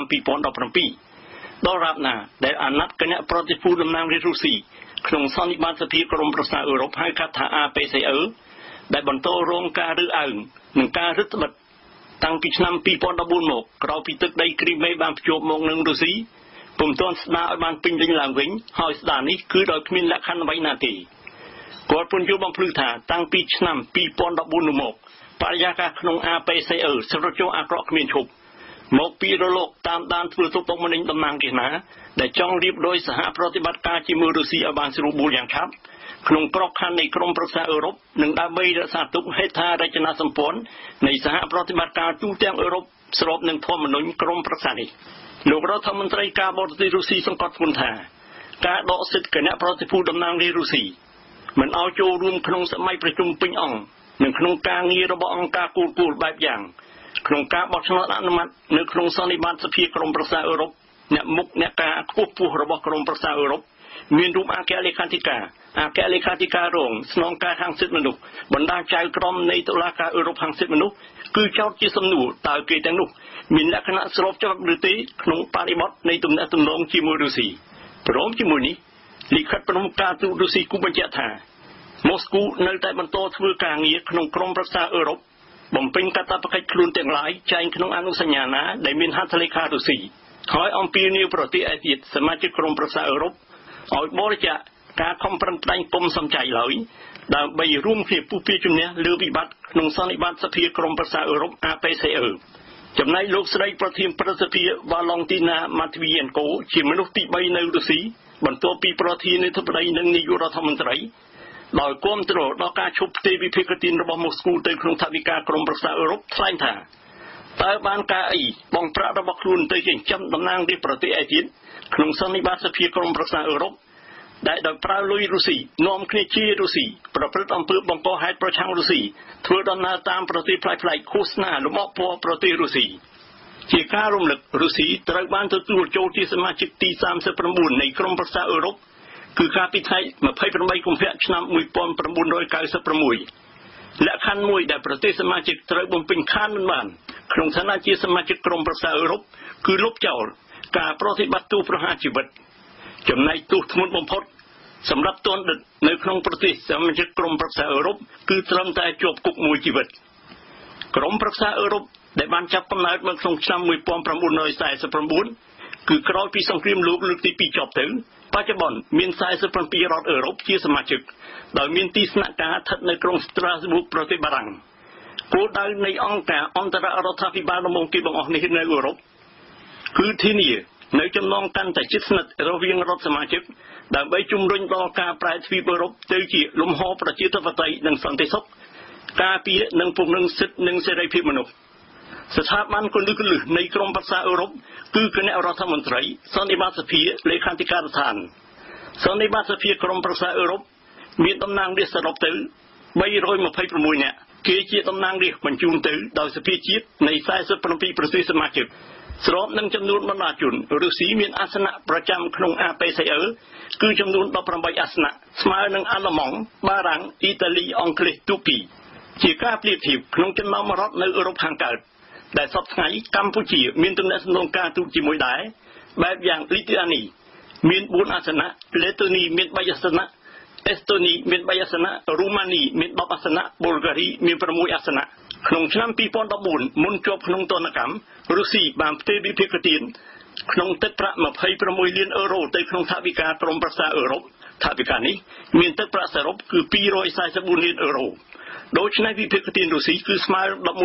2017ដល់រាប់ណាដែលអាណត្តិគណៈប្រតិភូតំណាងរាស្ត្ររុស្ស៊ីក្នុងសន្និបាតសភាក្រុមប្រឹក្សាអឺរ៉ុបហៅកាត់ថា APCE ដែលបន្តរងការរើសអើងនិងការរឹតបន្តឹងតាំងពីឆ្នាំ2014មកក្រោយពីទឹកដីគ្រីមេបានភ្ជាប់មកនឹងរុស្ស៊ីពុំទាន់ស្ដារឲ្យបានពេញលេញឡើងវិញហើយស្ដារនេះគឺដោយគ្មានលក្ខខណ្ឌអ្វីណាទេគាត់ពន្យល់បំភ្លឺថាតាំងពីឆ្នាំ2014នោះមកបរិយាកាសក្នុង APCE ស្រចចអាក្រក់គ្មានឈប់មកពីរលកតាមដានធ្វើទុកបុកម្នេញតំណាងរាស្ត្រណាដែលចង់រៀបរយសហប្រតិបត្តិការជាមួយរុស្ស៊ីឲ្យបានស្រួលបួលយ៉ាងឆាប់ក្នុងក្របខ័ណ្ឌនៃក្រុមប្រឹក្សាអឺរ៉ុបនិងដើម្បីរក្សាទុកហេដ្ឋារចនាសម្ព័ន្ធនៃសហប្រតិបត្តិការទូទាំងអឺរ៉ុបស្របនឹងធម្មនុញ្ញក្រុមប្រឹក្សានេះលោករដ្ឋមន្ត្រីការបរទេសរុស្ស៊ីសង្កត់ធ្ងន់ថាការដកសិទ្ធិគណៈប្រតិភូតំណាងរាស្ត្ររុស្ស៊ីមិនឲ្យចូលរួមក្នុងសម័យប្រជុំពេញអង្គនិងក្នុងការងាររបស់អង្គការគូលបែបយ៉ាងក្នុងការបោះឆ្នោតអនុម័តនៅក្នុងសន្និបាតសភាក្រុមប្រឹក្សាអឺរ៉ុបអ្នកមុខអ្នកការខ្ពស់ៗរបស់ក្រុមប្រឹក្សាអឺរ៉ុបមានរួមអគ្គលេខាធិការរងស្នងការខាងសិទ្ធិមនុស្សបណ្ដាចៅក្រមនៃតុលាការអឺរ៉ុបខាងសិទ្ធិមនុស្សគឺចោទជាសំណួរតើគេទាំងនោះមានលក្ខណៈស្របច្បាប់ឬទេក្នុងបរិបទនៃទំនាក់ទំនងជាមួយរុស្ស៊ីព្រមជាមួយនេះលិខិតប្រមុខការទូតរុស្ស៊ីគូបញ្ជាក់ថាម៉ូស្គូនៅតែបន្តធ្វើការងារក្នុងក្រុមប្រឹក្សាអឺរ៉ុបបំពេញកាតព្វកិច្ចខ្លួនទាំងឡាយចែងក្នុងអនុសញ្ញាណាដែលមានហត្ថលេខារុស្ស៊ីហើយអំពាវនាវប្រទេសឯទៀតសមាជិកក្រុមប្រឹក្សាអឺរ៉ុបឲ្យបរិច្ចាគការខំប្រឹងប្រែងពុំសំចៃឡើយដើម្បីរួមគ្នាពុះពៀជំនះលើវិបត្តិក្នុងសន្និបាតសភាក្រុមប្រឹក្សាអឺរ៉ុប APCE ចំណែកលោកស្រីប្រធានព្រឹទ្ធសភា Valentina Matvienko ជាមនុស្សទី3នៅរុស្ស៊ីបន្ទាប់ពីប្រធានាធិបតីនិងនាយករដ្ឋមន្ត្រីដោយគាំទ្រដល់ការឈប់ផ្ទេរវិភាគទានរបស់ម៉ូស្គូទៅក្នុងថវិកាក្រុមប្រឹក្សាអឺរ៉ុបថ្លែងថាតើបានការអីបង់ប្រាក់របស់ខ្លួនទៅចិញ្ចឹមតំណាងរាស្ត្រប្រទេសឯទៀតក្នុងសន្និបាតសភាក្រុមប្រឹក្សាអឺរ៉ុបដែលដោយប្រើលុយរុស្ស៊ីនាំគ្នាជារុស្ស៊ីប្រព្រឹត្តអំពើបង្កហេតុប្រឆាំងរុស្ស៊ីធ្វើដំណើរតាមប្រទេសផ្លែកៗឃោសនាលំអពណ៌ប្រទេសរុស្ស៊ីជាការរំលឹករុស្ស៊ីត្រូវបានទទួលចូលជាសមាជិកទី39នៃក្រុមប្រឹក្សាអឺរ៉ុបគឺកាលពីថ្ងៃ28កុម្ភៈឆ្នាំ1996លក្ខខណ្ឌមួយដែលប្រទេសសមាជិកត្រូវបំពេញខានមិនបានក្នុងឋានៈជាសមាជិកក្រុមប្រឹក្សាអឺរ៉ុបគឺលុបចោលការប្រតិបត្តិទោសប្រហារជីវិតចំណែកទោសធ្ងន់បំផុតសម្រាប់ទណ្ឌិតនៅក្នុងប្រទេសសមាជិកក្រុមប្រឹក្សាអឺរ៉ុបគឺត្រឹមតែជាប់គុកមួយជីវិតក្រុមប្រឹក្សាអឺរ៉ុបដែលបានចាប់កំណើតមកក្នុងឆ្នាំ1949គឺក្រោយពីសង្គ្រាមលោកលើកទី2ចប់ទៅបច្ចុប្បន្នមាន47រដ្ឋអឺរ៉ុបជាសមាជិកដោយមានទីស្នាក់ការស្ថិតនៅក្រុង Strasbourg ប្រទេសបារាំងគោលដៅនៃអង្គការអន្តររដ្ឋាភិបាលដំបូងគេបង្អស់នេះនៅអឺរ៉ុបគឺធានានៅចំណងកាន់តែជិតស្និទ្ធរវាងរដ្ឋសមាជិកដើម្បីជំរុញដល់ការប្រែទ្វីបអឺរ៉ុបទៅជាលំហប្រជាធិបតេយ្យនិងសន្តិសុខការពារនិងពង្រឹងសិទ្ធិនិងសេរីភាពមនុស្សស្ថាប័នគន្លឹះនៃក្រុមប្រឹក្សាអឺរ៉ុបគឺគណៈរដ្ឋមន្ត្រីសន្និបាតសភាលេខាធិការដ្ឋានសន្និបាតសភាក្រុមប្រឹក្សាអឺរ៉ុបមានតំណាងរាស្ត្រសរុបទៅ326នាក់គេជាតំណាងរាស្ត្របញ្ជូនទៅដោយសភាជាតិនៃ47ប្រទេសសមាជិកស្របនឹងចំនួនបណ្ដាជនរុស្ស៊ីមានអាសនៈប្រចាំក្នុង APCL គឺចំនួន18អាសនៈស្មើនឹងអាល្លឺម៉ង់បារាំងអ៊ីតាលីអង់គ្លេសទូគីជាការប្រៀបធៀបក្នុងចំណោមរដ្ឋនៅអឺរ៉ុបខាងកើតដែលសពថ្ងៃកម្ពុជាមានទំនាក់ទំនងការទូតជាមួយដែរបែបយ៉ាងលីទុអានីមាន4អាសនៈលេតូនីមាន3អាសនៈអេស្តូនីមាន3អាសនៈរូម៉ានីមាន10អាសនៈប៊ុលហ្គារីមាន6អាសនៈក្នុងឆ្នាំ2014មុនជាប់ក្នុងទណ្ឌកម្មរុស្ស៊ីបានផ្ទេរវិភាគទានក្នុងទឹកប្រាក់26លានអឺរ៉ូទៅក្នុងថវិកាក្រុមប្រឹក្សាអឺរ៉ុបថវិកានេះមានទឹកប្រាក់សរុបគឺ244លានអឺរ៉ូដូច្នេះវិភាគទានរុស្ស៊ីគឺស្មើ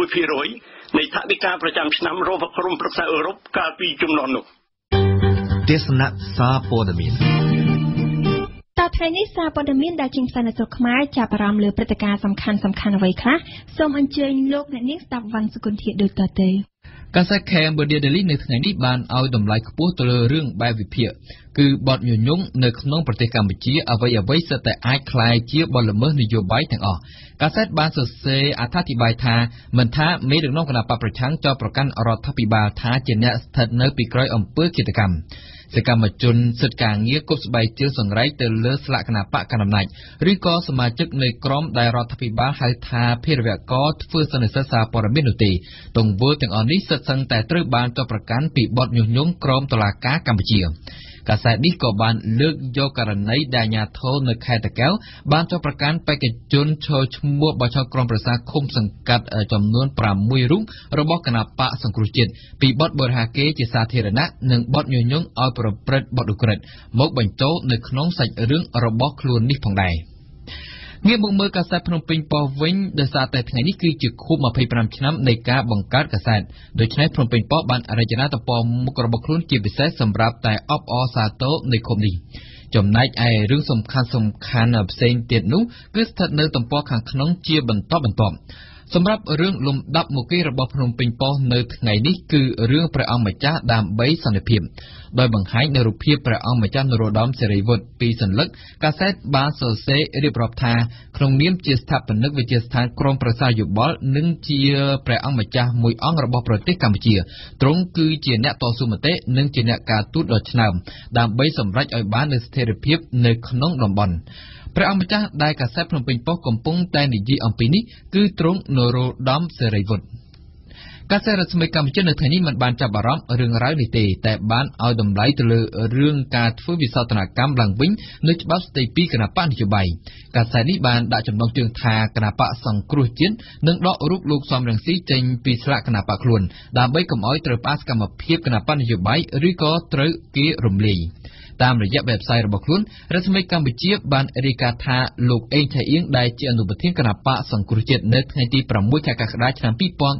11% នៃថវិកាប្រចាំឆ្នាំរបស់ក្រុមប្រឹក្សាអឺរ៉ុបកាលពីជំនាន់នោះទេសនាសារព័ត៌មានតថ្ងៃនេះសារព័ត៌មានដែលចេញផ្សាយនៅស្រុកខ្មែរចាប់អារម្មណ៍លើព្រឹត្តិការណ៍សំខាន់អ្វីខ្លះសូមអញ្ជើញលោកអ្នកនាងស្ដាប់វណ្ណសុគន្ធាដូចតទៅកាសែត Cambodia Daily នៅថ្ងៃនេះបានឲ្យតម្លៃខ្ពស់ទៅលើរឿងបែបវិភាគគឺបទញុយញងនៅក្នុងប្រទេសកម្ពុជាអ្វីសិតតែអាចคล้ายជាបទល្មើសនយោបាយទាំងអស់កាសែតបានសរសេរអត្ថាធិប្បាយថាមិនថាមេដឹកនាំគណបកប្រឆាំងចោទប្រកាន់រដ្ឋាភិបាលថាជាអ្នកស្ថិតនៅពីក្រោយអំពើឃាតកម្មសកម្មជនសិទ្ធិការងារគប់ស្បែកជើងសង្រែកទៅលើស្លាកគណបកកណ្ដាលអំណាចឬក៏សមាជិកនៃក្រុមដែលរដ្ឋាភិបាលហៅថាភេរវករធ្វើសន្និសីទសារព័ត៌មាននោះទេទង្វើទាំងអស់នេះសិតសឹងតែត្រូវបានចោទប្រកាន់ពីបទញុះញង់ក្រមតុលាការកម្ពុជាកាសែតនេះក៏បានលើកយកករណីដែលអាជ្ញាធរនៅខេត្តតាកែវបានចោទប្រកាន់បេក្ខជនឈរឈ្មោះបោះឆ្នោតក្រុមប្រឹក្សាឃុំសង្កាត់ចំនួន6រូបរបស់គណបកសង្គ្រោះជាតិពីបទបរិហាកេរជាសាធារណៈនិងបទញុះញង់ឲ្យប្រព្រឹត្តបទឧក្រិដ្ឋមកបញ្ចូលនៅក្នុងសាច់រឿងរបស់ខ្លួននេះផងដែរងាកមកមើលកាសែតភ្នំពេញប៉ុស្តិ៍វិញដោយសារតែថ្ងៃនេះគឺជាខួប25ឆ្នាំនៃការបង្កើតកាសែតដូច្នេះភ្នំពេញប៉ុស្តិ៍បានរចនាទំព័រមុខរបស់ខ្លួនជាពិសេសសម្រាប់តែអបអរសាទរនៃខួបនេះចំណែកឯរឿងសំខាន់ផ្សេងទៀតនោះគឺស្ថិតនៅទំព័រខាងក្នុងជាបន្តបន្ទាប់សម្រាប់រឿងលំដាប់មកគេរបស់ភ្នំពេញប៉ុស្តិ៍នៅថ្ងៃនេះគឺរឿងព្រះអង្គម្ចាស់ដើម្បីសន្តិភាពដោយបង្ហាញនៅរូបភាពព្រះអង្គម្ចាស់នរោត្តមសិរីវុឌ្ឍពីសន្លឹកកាសែតបានសរសេររៀបរាប់ថាក្នុងនាមជាស្ថាបនិកវិទ្យាស្ថានក្រមប្រឹក្សាយោបល់និងជាព្រះអង្គម្ចាស់មួយអង្គរបស់ប្រទេសកម្ពុជាទ្រង់គឺជាអ្នកតស៊ូមតិនិងជាអ្នកការទូតដ៏ឆ្នើមដើម្បីសម្រេចឲ្យបាននូវស្ថិរភាពនៅក្នុងតំបន់ព្រះអង្គម្ចាស់ដែលកាសែតភ្នំពេញប៉ុស្តិ៍កំពុងតែនិយាយអំពីនេះគឺទ្រង់នរោត្តមសិរីវុឌ្ឍកាសែតរដ្ឋស្មីកម្ពុជានៅថ្ងៃនេះមិនបានចាប់អារម្មណ៍រឿងរ៉ាវនេះទេតែបានឲ្យតម្លៃទៅលើរឿងការធ្វើវិសោធនកម្មឡើងវិញនៅច្បាប់ស្តីពីគណបកនយោបាយកាសែតនេះបានដាក់ចំណងជើងថាគណបកសង្គ្រោះជាតិនឹងដករូបលោកសំរងស៊ីចេញពីស្លាកគណបកខ្លួនដើម្បីកុំឲ្យត្រូវផ្អាកសកម្មភាពគណបកនយោបាយឬក៏ត្រូវគេរំលាយតាមរយៈវេបសាយរបស់ខ្លួនរដ្ឋស្មីកម្ពុជាបានរាយការណ៍ថាលោកអេងថៃអៀងដែលជាអនុប្រធានគណបកសង្គ្រោះជាតិនៅថ្ងៃទី6ខែកក្កដាឆ្នាំ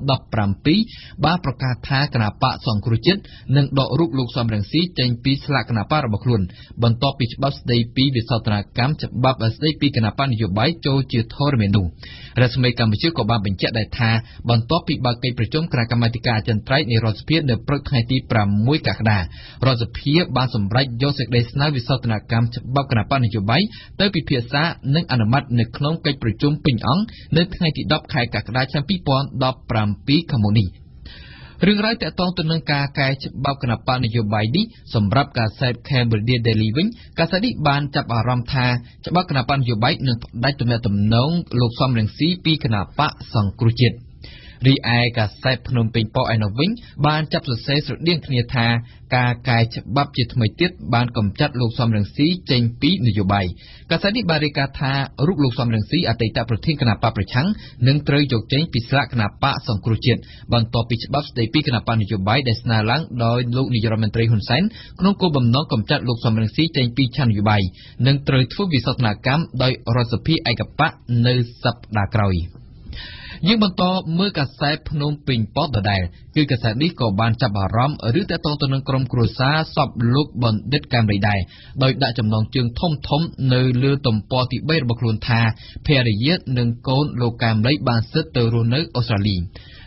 2017បានប្រកាសថាគណបកសង្គ្រោះជាតិនឹងដករូបលោកសំរងស៊ីចេញពីស្លាកគណបករបស់ខ្លួនបន្ទាប់ពីច្បាប់ស្តីពីវិសោធនកម្មច្បាប់ស្តីពីគណបកនយោបាយចូលជាធរមាននោះរដ្ឋស្មីកម្ពុជាក៏បានបញ្ជាក់ដែរថាបន្ទាប់ពីបើកកិច្ចប្រជុំគណៈកម្មាធិការអចិន្ត្រៃយ៍នៃរដ្ឋសភានៅព្រឹកថ្ងៃទី6កក្កដារដ្ឋសភាបានសម្រេចយកសេចក្តីស្នើវិសោធនកម្មច្បាប់គណបកនយោបាយទៅពិភាក្សានិងអនុម័តនៅក្នុងកិច្ចប្រជុំពេញអង្គនៅថ្ងៃទី10ខែកក្កដាឆ្នាំ2017ខាងមុខនេះរឿងរ៉ាវទាក់ទងទៅនឹងការកែច្បាប់គណបកនយោបាយនេះសម្រាប់កាសែត Cambodia Daily វិញកាសែតនេះបានចាប់អារម្មណ៍ថាច្បាប់គណបកនយោបាយនឹងផ្ដាច់ទំនាក់ទំនងលោកសំរងស៊ីពីគណបកសង្គ្រោះជាតិរីឯកាសែតភ្នំពេញប៉ុស្តិ៍ឯនោះវិញបានចាប់សរសេរស្រដៀងគ្នាថាការកែច្បាប់ជាថ្មីទៀតបានកម្ចាត់លោកសំរងស៊ីចេញពីនយោបាយកាសែតនេះបានរាយការណ៍ថារូបលោកសំរងស៊ីអតីតប្រធានគណបកប្រឆាំងនឹងត្រូវយកចេញពីស្លាកគណបកសង្គ្រោះជាតិបន្ទាប់ពីច្បាប់ស្តីពីគណបកនយោបាយដែលស្នើឡើងដោយលោកនាយរដ្ឋមន្ត្រីហ៊ុនសែនក្នុងគោលបំណងកម្ចាត់លោកសំរងស៊ីចេញពីឆាននយោបាយនិងត្រូវធ្វើវិសោធនកម្មដោយរដ្ឋសភាឯកបកនៅសប្តាហ៍ក្រោយយើងបន្តមើលកាសែតភ្នំពេញប៉ុស្តិ៍ដដែលគឺកាសែតនេះក៏បានចាប់អារម្មណ៍ឬទាក់ទងទៅនឹងក្រុមគ្រួសារសពលោកបណ្ឌិតកែមលីដែរដោយដាក់ចំណងជើងធំនៅលើទំព័រទី3របស់ខ្លួនថាភរិយានិងកូនលោកកែមលីបានសិទ្ធទៅរស់នៅអូស្ត្រាលី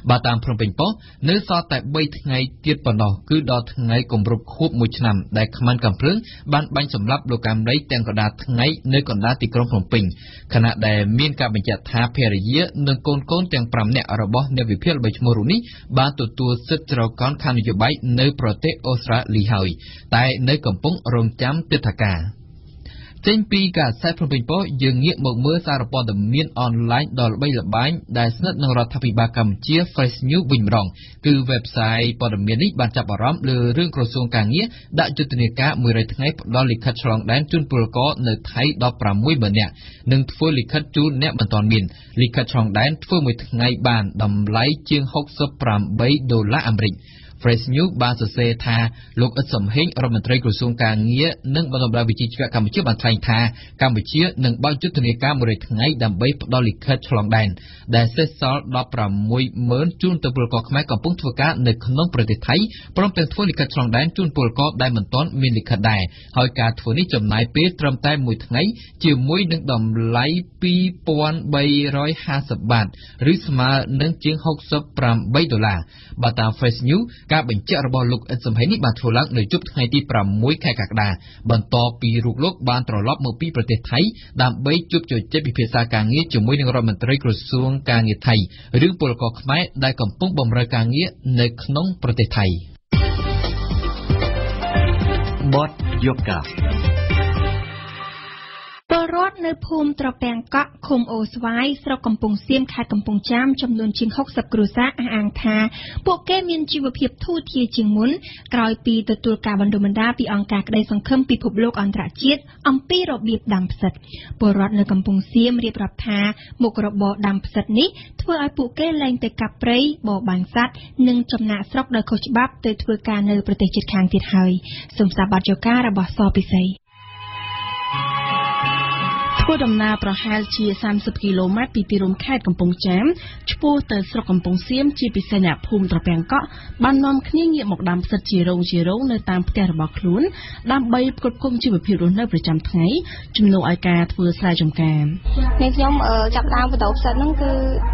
បើតាមព្រំពេញប៉ុស្តិ៍នៅសល់តែ3ថ្ងៃទៀតប៉ុណ្ណោះគឺដល់ថ្ងៃគម្រប់ខួប1ឆ្នាំដែលខ្មាន់កំភ្លើងបានបាញ់សម្លាប់លោកកាមរីទាំងកណ្ដាលថ្ងៃនៅកណ្ដាលទីក្រុងភ្នំពេញខណៈដែលមានការបញ្ជាក់ថាភរិយានិងកូនទាំង5នាក់របស់អ្នកវិភាគល្បីឈ្មោះរូបនេះបានទទួលសិទ្ធិចរកនខាងនយោបាយនៅប្រទេសអូស្ត្រាលីហើយតែនៅកំពុងរងចាំទិដ្ឋាការចេញពីកាសែតភ្នំពេញប៉ុស្តិ៍យើងងាកមកមើលសារព័ត៌មានអនឡាញដ៏ល្បីល្បាញដែលស្និទ្ធនឹងរដ្ឋាភិបាលកម្ពុជា Fresh News វិញម្ដងគឺ website ព័ត៌មាននេះបានចាប់អារម្មណ៍លើរឿងក្រសួងការងារដាក់យុទ្ធនាការ100ថ្ងៃផ្ដល់លិខិតឆ្លងដែនជូនពលករនៅថៃដល់60000នាក់និងធ្វើលិខិតជូនអ្នកមិនទាន់មានលិខិតឆ្លងដែនធ្វើមួយថ្ងៃបានតម្លៃជាង$68អាមេរិកFresh News បានសរសេរថាលោកអ៊ិតសំហេងរដ្ឋមន្ត្រីក្រសួងការងារនិងបណ្ដុំបណ្ដាលវិជ្ជាជីវៈកម្ពុជាបានថ្លែងថាកម្ពុជានឹងបើកយុទ្ធនាការ100ថ្ងៃដើម្បីផ្ដល់លិខិតឆ្លងដែនដែលសេសសល់160000ជូនទៅពលករខ្មែរកំពុងធ្វើការនៅក្នុងប្រទេសថៃព្រមទាំងធ្វើលិខិតឆ្លងដែនជូនពលករដែលមិនទាន់មានលិខិតដែរហើយការធ្វើនេះចំណាយពេលត្រឹមតែ1ថ្ងៃជាមួយនឹងតម្លៃ$2350ឬស្មើនឹងជាង$68បើតាម Fresh News ការបញ្ជាក់របស់លោកអ៊ិតសំហេងនេះបានធ្វើឡើងនៅយប់ថ្ងៃទី6ខែកក្កដាបន្ទាប់ពីរូបលោកបានត្រឡប់មកពីប្រទេសថៃដើម្បីជួបជជែកពិភាក្សាការងារជាមួយនឹងរដ្ឋមន្ត្រីក្រសួងការងារថៃរឿងពលករខ្មែរដែលកំពុងបម្រើការងារនៅក្នុងប្រទេសថៃបទយកកាពលរដ្ឋនៅភូមិត្រពាំងកក់ឃុំអូស្វាយស្រុកកំពង់សៀមខេត្តកំពង់ចាមចំនួនជាង60គ្រួសារអះអាងថាពួកគេមានជីវភាពធូរធារជាងមុនក្រោយពីទទួលការបណ្ដុំបណ្ដាលពីអង្គការក្តីសង្ឃឹមពិភពលោកអន្តរជាតិអំពីរបៀបដាំផ្សិតពលរដ្ឋនៅកំពង់សៀមរៀបរាប់ថាមុខរបរដាំផ្សិតនេះធ្វើឲ្យពួកគេលែងទៅកាប់ព្រៃបរបាញ់សត្វនិងចំណាក់ស្រុកដោយខុសច្បាប់ទៅធ្វើការនៅប្រទេសជិតខាងទៀតហើយសូមស្ដាប់បទយកការរបស់សពិសីធ្វើដំណើរប្រហែលជា30គីឡូម៉ែត្រពីទីរួមខេត្តកំពង់ចាមឆ្ពោះទៅស្រុកកំពង់សៀមជាពិសេសអ្នកភូមិត្រពាំងកក់បាននាំគ្នាងាកមកដាំផ្សិតជារងនៅតាមផ្ទះរបស់ខ្លួនដើម្បីផ្គត់ផ្គង់ជីវភាពរស់នៅប្រចាំថ្ងៃជំនួសឲ្យការធ្វើស្រែចម្ការនេះខ្ញុំចាប់ដើមបន្តផ្សិតហ្នឹងគឺ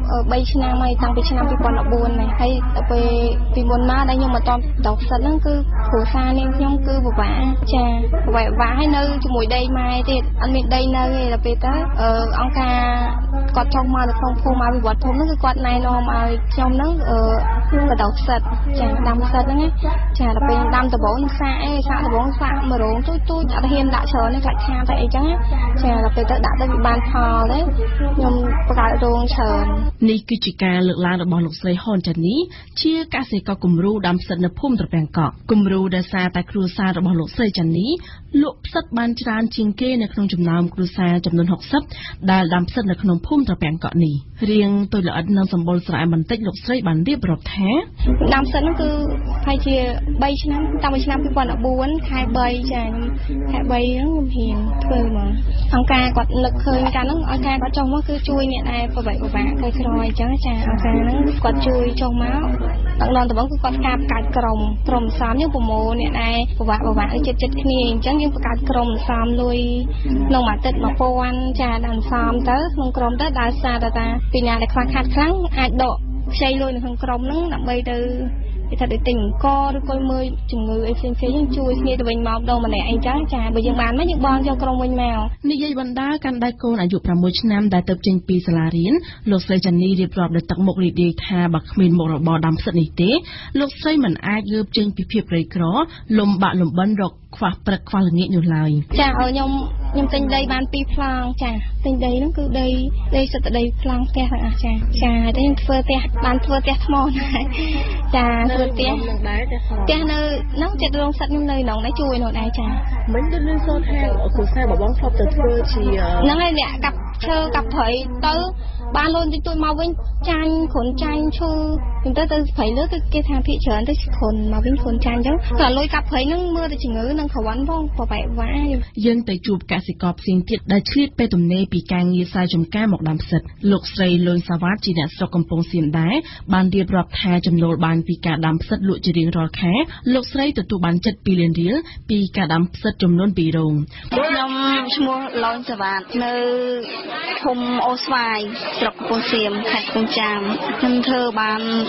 3ឆ្នាំហើយតាំងពីឆ្នាំ2014ហើយទៅពីមុនមកដែលខ្ញុំបន្តផ្សិតហ្នឹងគឺគ្រួសារនាងខ្ញុំគឺពិបាកចាពិបាកហើយនៅជាមួយដីម៉ែទៀតអត់មានដីនៅទេពេលទៅអង្គការគាត់ចង់មកនៅក្នុងភូមិអភិវឌ្ឍភូមិហ្នឹងគឺគាត់ណែនាំឲ្យខ្ញុំហ្នឹងបន្តផ្សិតចាដាំផ្សិតហ្នឹងចាដល់ពេលដាំដំបងសាកដំបងសាកមករងទូចអត់ហ៊ានដាក់ច្រើនទេខ្លាចខាតតែអីចឹងចាដល់ពេលទៅដាក់ទៅវាបានផលទេខ្ញុំបង្កើតរោងច្រើននេះគឺជាការលើកឡើងរបស់លោកស្រីហនចានីជាកសិករគំរូដាំផ្សិតនៅភូមិត្រពាំងកក់គំរូដែលសារតែគ្រួសាររបស់លោកស្រីចានីលក់ផ្សិតបានច្រើនជាងគេនៅក្នុងចំណោមគ្រួសារចំនួន60ដែលដាំផ្សិតនៅក្នុងភូមិត្រពាំងកក់នេះរៀងទុយល្អិតនិងសម្បុរស្រែបន្តិចលោកស្រីបានរៀបរាប់ថាដាំផ្សិតហ្នឹងគឺប្រហែលជា3ឆ្នាំតាំងពីឆ្នាំ2014ខែ3ចាខែ3ហ្នឹងខ្ញុំហ៊ានធ្វើមកអង្គការគាត់នឹកឃើញកាលហ្នឹងអង្គការគាត់ចុះមកគឺជួយអ្នកដែលពិបាកក្រោយអញ្ចឹងចាអង្គការហ្នឹងគាត់ជួយចុះមកដល់ដំបូងគឺគាត់ការបង្កើតក្រុមសំយើងប្រមូលអ្នកដែលពិបាកចិត្តគ្នាអញ្ចឹងយើងបង្កើតក្រុមសំលុយក្នុងមួយអាទិត្យ1000ចាដល់សំទៅក្នុងក្រុមទៅដល់សារថាពីណាដែលខ្វះខាតខ្លាំងអាចដកខ្ចីលុយនៅក្នុងក្រុមហ្នឹងដើម្បីទៅថាទៅទិញអង្គឬក៏មើលជំងឺអីផ្សេងយើងជួយគ្នាទៅវិញមកម្ដងម្នាក់អីចឹងចាបើយើងបានមកយើងបង់យកក្រុមវិញមកនិយាយបណ្ដាកាន់ដៃកូនអាយុ6ឆ្នាំដែលទៅចេញពីសាលារៀនលោកស្រីចានីរៀបរាប់ដោយទឹកមុខរីករាយថាបើគ្មានមុខរបរដាំផ្សិតនេះទេលោកស្រីមិនអាចងើបចេញពីភាពក្រីក្រលំបាកលំបិនរកខ្វះព្រឹកខ្វះល្ងាចនោះឡើយចាខ្ញុំទិញដីបាន2ប្លង់ចាទិញដីហ្នឹងគឺដីសិតដីប្លង់ផ្ទះទាំងអស់ចាតែខ្ញុំធ្វើផ្ទះបានធ្វើផ្ទះថ្មដែរចាធ្វើផ្ទះនៅហ្នឹងចិត្តរោងសិតខ្ញុំនៅក្នុងដែរជួយនោះដែរចាមិនទៅលើសូនថាគ្រូសាបងធ្លាប់ទៅធ្វើជាហ្នឹងហើយអ្នកកាប់ឈើកាប់ព្រៃទៅបានលុយតិចតួចមកវិញចាញ់គ្រុនចាញ់ឈើខ្ញុំទៅព្រៃលើគឺគេថាភាគច្រើនទៅគ្រុនមកវិញគ្រុនចាញ់អញ្ចឹងក៏លុយកាប់ព្រៃហ្នឹងមើលទៅជំងឺនឹងក្រវ៉ាន់ផងប្របែកវ៉ាយើងទៅជួបកសិករផ្សេងទៀតដែលឆ្លៀតពេលទំនេរពីការងារស្រែចម្ការមកដាំផ្សិតលោកស្រីលុយសាវ៉ាតជាអ្នកស្រុកកំពង់សៀមដែរបានរៀបរាប់ថាចំណូលបានពីការដាំផ្សិតលក់ជារៀងរាល់ខែលោកស្រីទទួលបាន$2លានពីការដាំផ្សិតចំនួន2រោងខ្ញុំឈ្មោះលុយសាវ៉ាតនៅភូមិអូស្វាយស្រុកកំពង់សៀមខេត្តកំពង់ចាមខ្ញុំធ្វើបាន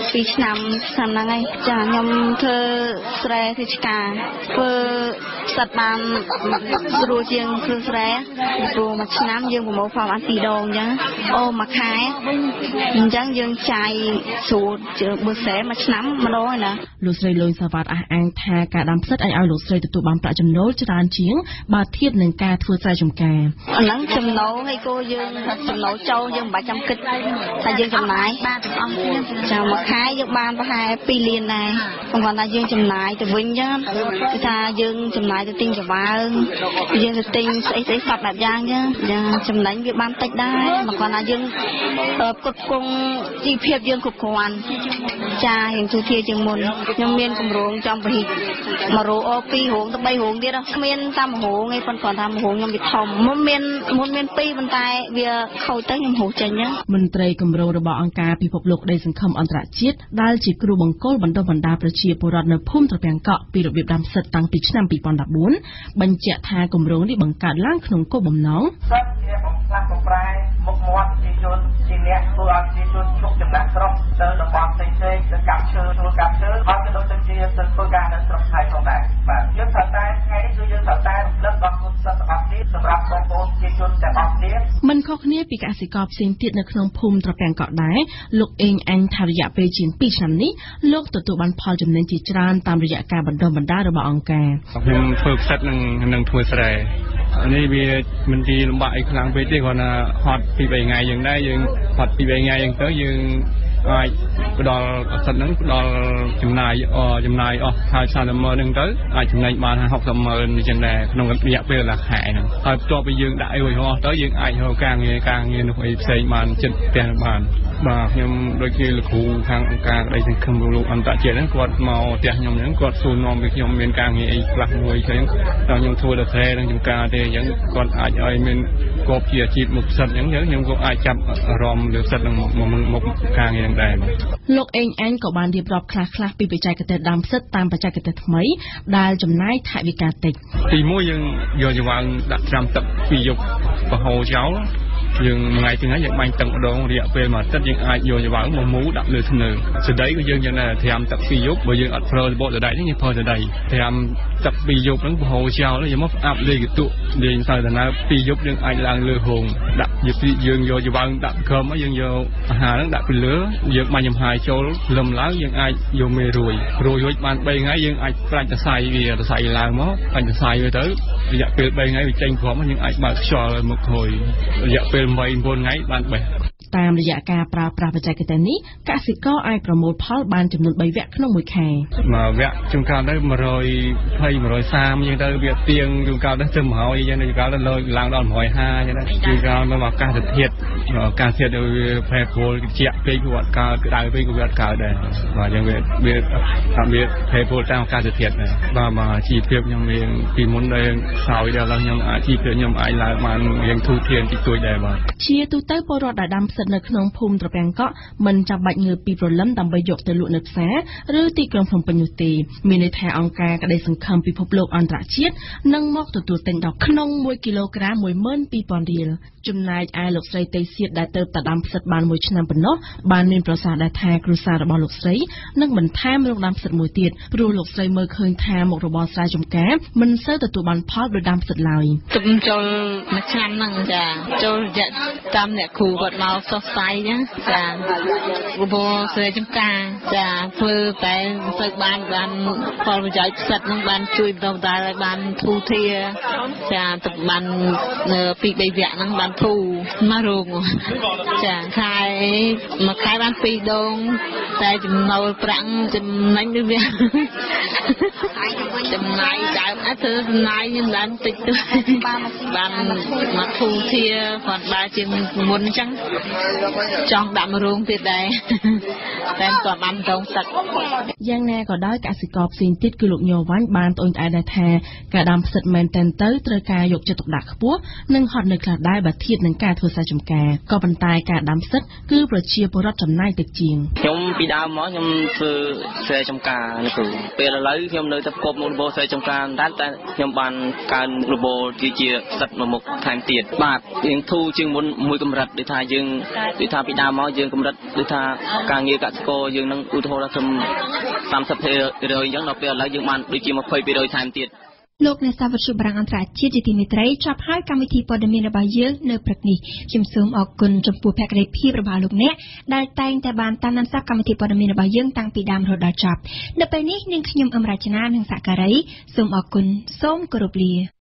2 ឆ្នាំហ្នឹងហើយចាខ្ញុំធ្វើស្រែធ្វើឆ្កាធ្វើផ្សិតបានស្រួលជាងធ្វើស្រែព្រោះមួយឆ្នាំយើងប្រមូលផលបាន2 ដងអញ្ចឹងមួយខែអញ្ចឹងយើងចាយស្រួលជាងបើស្រែមួយឆ្នាំម្ដងហើយណាលោកស្រីលូនសាវ៉ាតអះអាងថាការដាំផ្សិតឲ្យលោកស្រីទទួលបានប្រាក់ចំណូលច្រើនជាងបើធៀបនឹងការធ្វើស្រែចម្ការហ្នឹងចំណូលហើយគោយើងចំណូលចូលយើងមិនបាច់ចាំគិតថាយើងចំណាយបានទាំងអស់គ្នាចាមួយខែយើងបានប្រហែល2 លានដែរគាត់ថាយើងចំណាយទៅវិញចឹងគឺថាយើងចំណាយទៅទិញច្បើងយើងទៅទិញស្អីសពបែបយ៉ាងចឹងចំណេញវាបានតិចដែរមកគាត់ថាយើងផ្គត់ផ្គង់ជីវភាពយើងគ្រប់គ្រាន់ចារៀងទូធាជាងមុនខ្ញុំមានគម្រោងចង់បរិះ1 រោ2 រោងទៅ 3 រោងទៀតគ្មានតាមរោងឯងប៉ុន្តែគាត់ថារោងខ្ញុំវាធំមុនមាន2ប៉ុន្តែវាខូចទៅខ្ញុំហូរចេញចឹងមន្ត្រីគម្រោងរបស់អង្គការពិភពលោកក្តីសង្ឃឹមអន្តរជាតិដែលជាគ្រូបង្គោលបណ្ដុះបណ្ដាលប្រជាពលរដ្ឋនៅភូមិត្រពាំងកក់ពីរបៀបដាំផ្សិតតាំងពីឆ្នាំ2014បញ្ជាក់ថាគម្រោងនេះបង្កើតឡើងក្នុងគោលបំណងផ្សិតជាបំផ្លាស់បំប្រែមុខមាត់ជាជនជាអ្នកធ្វើឲ្យជាជនជុកចំណាក់ស្រុកទៅតំបន់ផ្សេងៗទៅកាប់ឈើហើយក៏ដូចជាទៅធ្វើការនៅស្រុកថៃផងដែរបាទយើងត្រូវតែថ្ងៃនេះគឺយើងត្រូវតែរំលឹកដល់គុណសិទ្ធិរបស់គ្នាសម្រាប់បងប្អូនជាជនទាំងអស់គ្នាមិនខុសគ្នាពីកសិករផ្សេងទៀតនៅក្នុងភូមិត្រពាំងកក់ដែរលោកអេងអញថារយៈពេលជាង2 ឆ្នាំនេះលោកទទួលបានផលចំណេញជាច្រើនតាមរយៈការបណ្ដុះបណ្ដាលរបស់អង្គការខ្ញុំធ្វើផ្សិតនឹងធ្វើស្រែនេះវាមិនទីលំបាកអីខ្លាំងពេកទេគ្រាន់តែហត់ពី 3 ថ្ងៃយើងដែរយើងហត់ពី 3 ថ្ងៃយើងទៅយើងអាចផ្ដល់ផ្សិតហ្នឹងផ្ដល់ចំណាយអស់ហើយ30ម៉ឺនហ្នឹងទៅអាចចំណេញបាន60ម៉ឺនអញ្ចឹងដែរក្នុងរយៈពេលខែហ្នឹងហើយបន្ទាប់ពីយើងដាក់អីរួចរាល់ទៅយើងអាចរកការងារនោះអីផ្សេងបានចិត្តផ្ទះបានបាទខ្ញុំដូចជាលោកគ្រូខាងអង្គការក្តីសង្ឃឹមលោកអន្តរជាតិហ្នឹងគាត់មកផ្ទះខ្ញុំហ្នឹងគាត់សួរនាំពីខ្ញុំមានការងារអីខ្លះមួយអញ្ចឹងតែខ្ញុំធ្វើតែស្រែនឹងចំការទេអញ្ចឹងគាត់អាចឲ្យមានគប់ជាអាជីពមុខផ្សិតអញ្ចឹងខ្ញុំក៏អាចចាប់អារម្មណ៍លើផ្សិតនឹងមកការងារហ្នឹងដែរលោកអេងអញក៏បានរៀបរាប់ខ្លះពីបច្ចេកទេសដាំផ្សិតតាមបច្ចេកទេសថ្មីដែលចំណាយថវិកាតិចទី1យើងយកច្បើងដាក់ត្រាំទឹក2 យប់ប្រហូរចោលយើងថ្ងៃទីថ្ងៃយើងបាញ់ទឹកម្ដងរយៈពេល1 អាទិត្យយើងអាចយកច្បើងមកមូលដាក់លើធ្នើស្ដីក៏យើងយ៉ាងណាត្រាំទឹក2 យប់បើយើងអត់ប្រើរបបដដែលនេះយើងប្រើស្ដីត្រាំទឹក2 យប់ហ្នឹងប្រហូរចោលយើងមកអាប់លេខកតុលេងទៅដំណើរ2 យប់យើងអាចឡើងលើហងដាក់យើងយកច្បើងដាក់ក្រោមយើងយកអាហារហ្នឹងដាក់ពីលើយើងបាញ់ចំហាយចូលលឹមឡើងយើងអាចយកមេរួយរួចបាន3 ថ្ងៃយើងអាចប្រាច់សរសៃវាសរសៃឡើងមកបាញ់សរសៃវាទៅរយៈពេល3 ថ្ងៃវាចេញក្រោមយើងអាចបើកខ្យល់មកហួយរយៈពេល8 9 ថ្ងៃបានបេះតាមរយៈការប្រើប្រាស់បច្ចេកទេសនេះកសិករអាចប្រមូលផលបានចំនួន3 វគ្គក្នុងមួយខែមួយវគ្គជួនកាលទៅ120 130យ៉ាងទៅវាទៀងជួនកាលទៅ100យ៉ាងទៅជួនកាលទៅឡើងដល់150យ៉ាងទៅជួនកាលមកអាកាសធាតុទៅវាប្រែប្រួលត្រជាក់ពេកវាអត់កើតក្តៅពេកក៏វាអត់កើតដែរបាទយ៉ាងវាប្រែប្រួលតាមអាកាសធាតុដែរបាទជីវភាពខ្ញុំមានពីមុនដែរខ្សោយដែរឡើងខ្ញុំអាជីវភាពខ្ញុំអាចឡើងបានរៀងធូរធានតិចតួចដែរបាទជាទូទៅពលរដ្ឋដែលដាំផ្សិតនៅក្នុងភូមិត្រពាំងកក់មិនចាំបាច់ងើបពីព្រលឹមដើម្បីយកទៅលក់នៅផ្សារឬទីក្រុងភ្នំពេញនោះទេមានន័យថាអង្គការក្តីសង្ឃឹមពិភពលោកអន្តរជាតិនឹងមកទទួលទិញដល់ក្នុង1 គីឡូក្រាម 12,000 រៀលចំណែកឯលោកស្រីតេសៀតដែលទៅតែដាំផ្សិតបាន1 ឆ្នាំប៉ុណ្ណោះបានមានប្រសាសន៍ដែរថាគ្រួសាររបស់លោកស្រីនឹងបន្ថែមរោងដាំផ្សិតមួយទៀតព្រោះលោកស្រីមើលឃើញថាមុខរបរស្រែចម្ការមិនសូវទទួលបានផលដោយដាំផ្សិតឡើយទំចូលមួយឆ្នាំហ្នឹងចាចូលរយៈតាមអ្នកគ្រូគាត់មកសោះស្សាយចឹងចារបរស្រែចម្ការចាធ្វើតែទៅបានផលប្រយោជន៍ផ្សិតហ្នឹងបានជួយបន្តដល់ឲ្យបានធូរធារចាទៅបាន2 3 វគ្គហ្នឹងបានធូរមករោងចាខែមួយខែបាន2 ដងតែចំណូលប្រាក់ចំណេញវាចំណាយដើមធ្វើចំណាយខ្ញុំឡើងតិចទៅបានមកធូរធារគាត់បើជាងមុនអញ្ចឹងចង់ដាក់រោងទៀតដែរតែគាត់បានរោងទឹកយ៉ាងណាក៏ដោយកសិករផ្សេងទៀតគឺលោកញ័រវ៉ាញ់បានត្អូញត្អែរដែរថាការដាំផ្សិតមែនតែនទៅត្រូវការយកចិត្តទុកដាក់ខ្ពស់និងហត់នៅខ្លះដែរបើធៀបនឹងការធ្វើស្រែចម្ការក៏ប៉ុន្តែការដាំផ្សិតគឺប្រជាពលរដ្ឋចំណាយតិចជាងខ្ញុំពីដើមមកខ្ញុំធ្វើស្រែចម្ការនេះគ្រូពេលឥឡូវខ្ញុំនៅតែប្រកបមុខរបរស្រែចម្ការតែខ្ញុំបានកើនរបរជាផ្សិតមួយមុខថែមទៀតបាទរៀងធូរជាងមុនមួយកម្រិតដូចថាយើងដូចថាពីដើមមកយើងកម្រិតដូចថាការងារកកសិករយើងនឹងឧទាហរណ៍ថា30%អញ្ចឹងដល់ពេលឥឡូវយើងបានដូចជា20%ថែមទៀតលោកអ្នកសាវត្ថុបារាំងអន្តរជាតិជាទីមេត្រីចាប់ហើយកម្មវិធីព័ត៌មានរបស់យើងនៅព្រឹកនេះខ្ញុំសូមអរគុណចំពោះភក្ដីភាពរបស់លោកអ្នកដែលតែងតែបានតាមដានកម្មវិធីព័ត៌មានរបស់យើងតាំងពីដើមរហូតដល់ចប់នៅពេលនេះនាងខ្ញុំអមរជនានិងសាការីសូមអរគុណសូមគោរពលា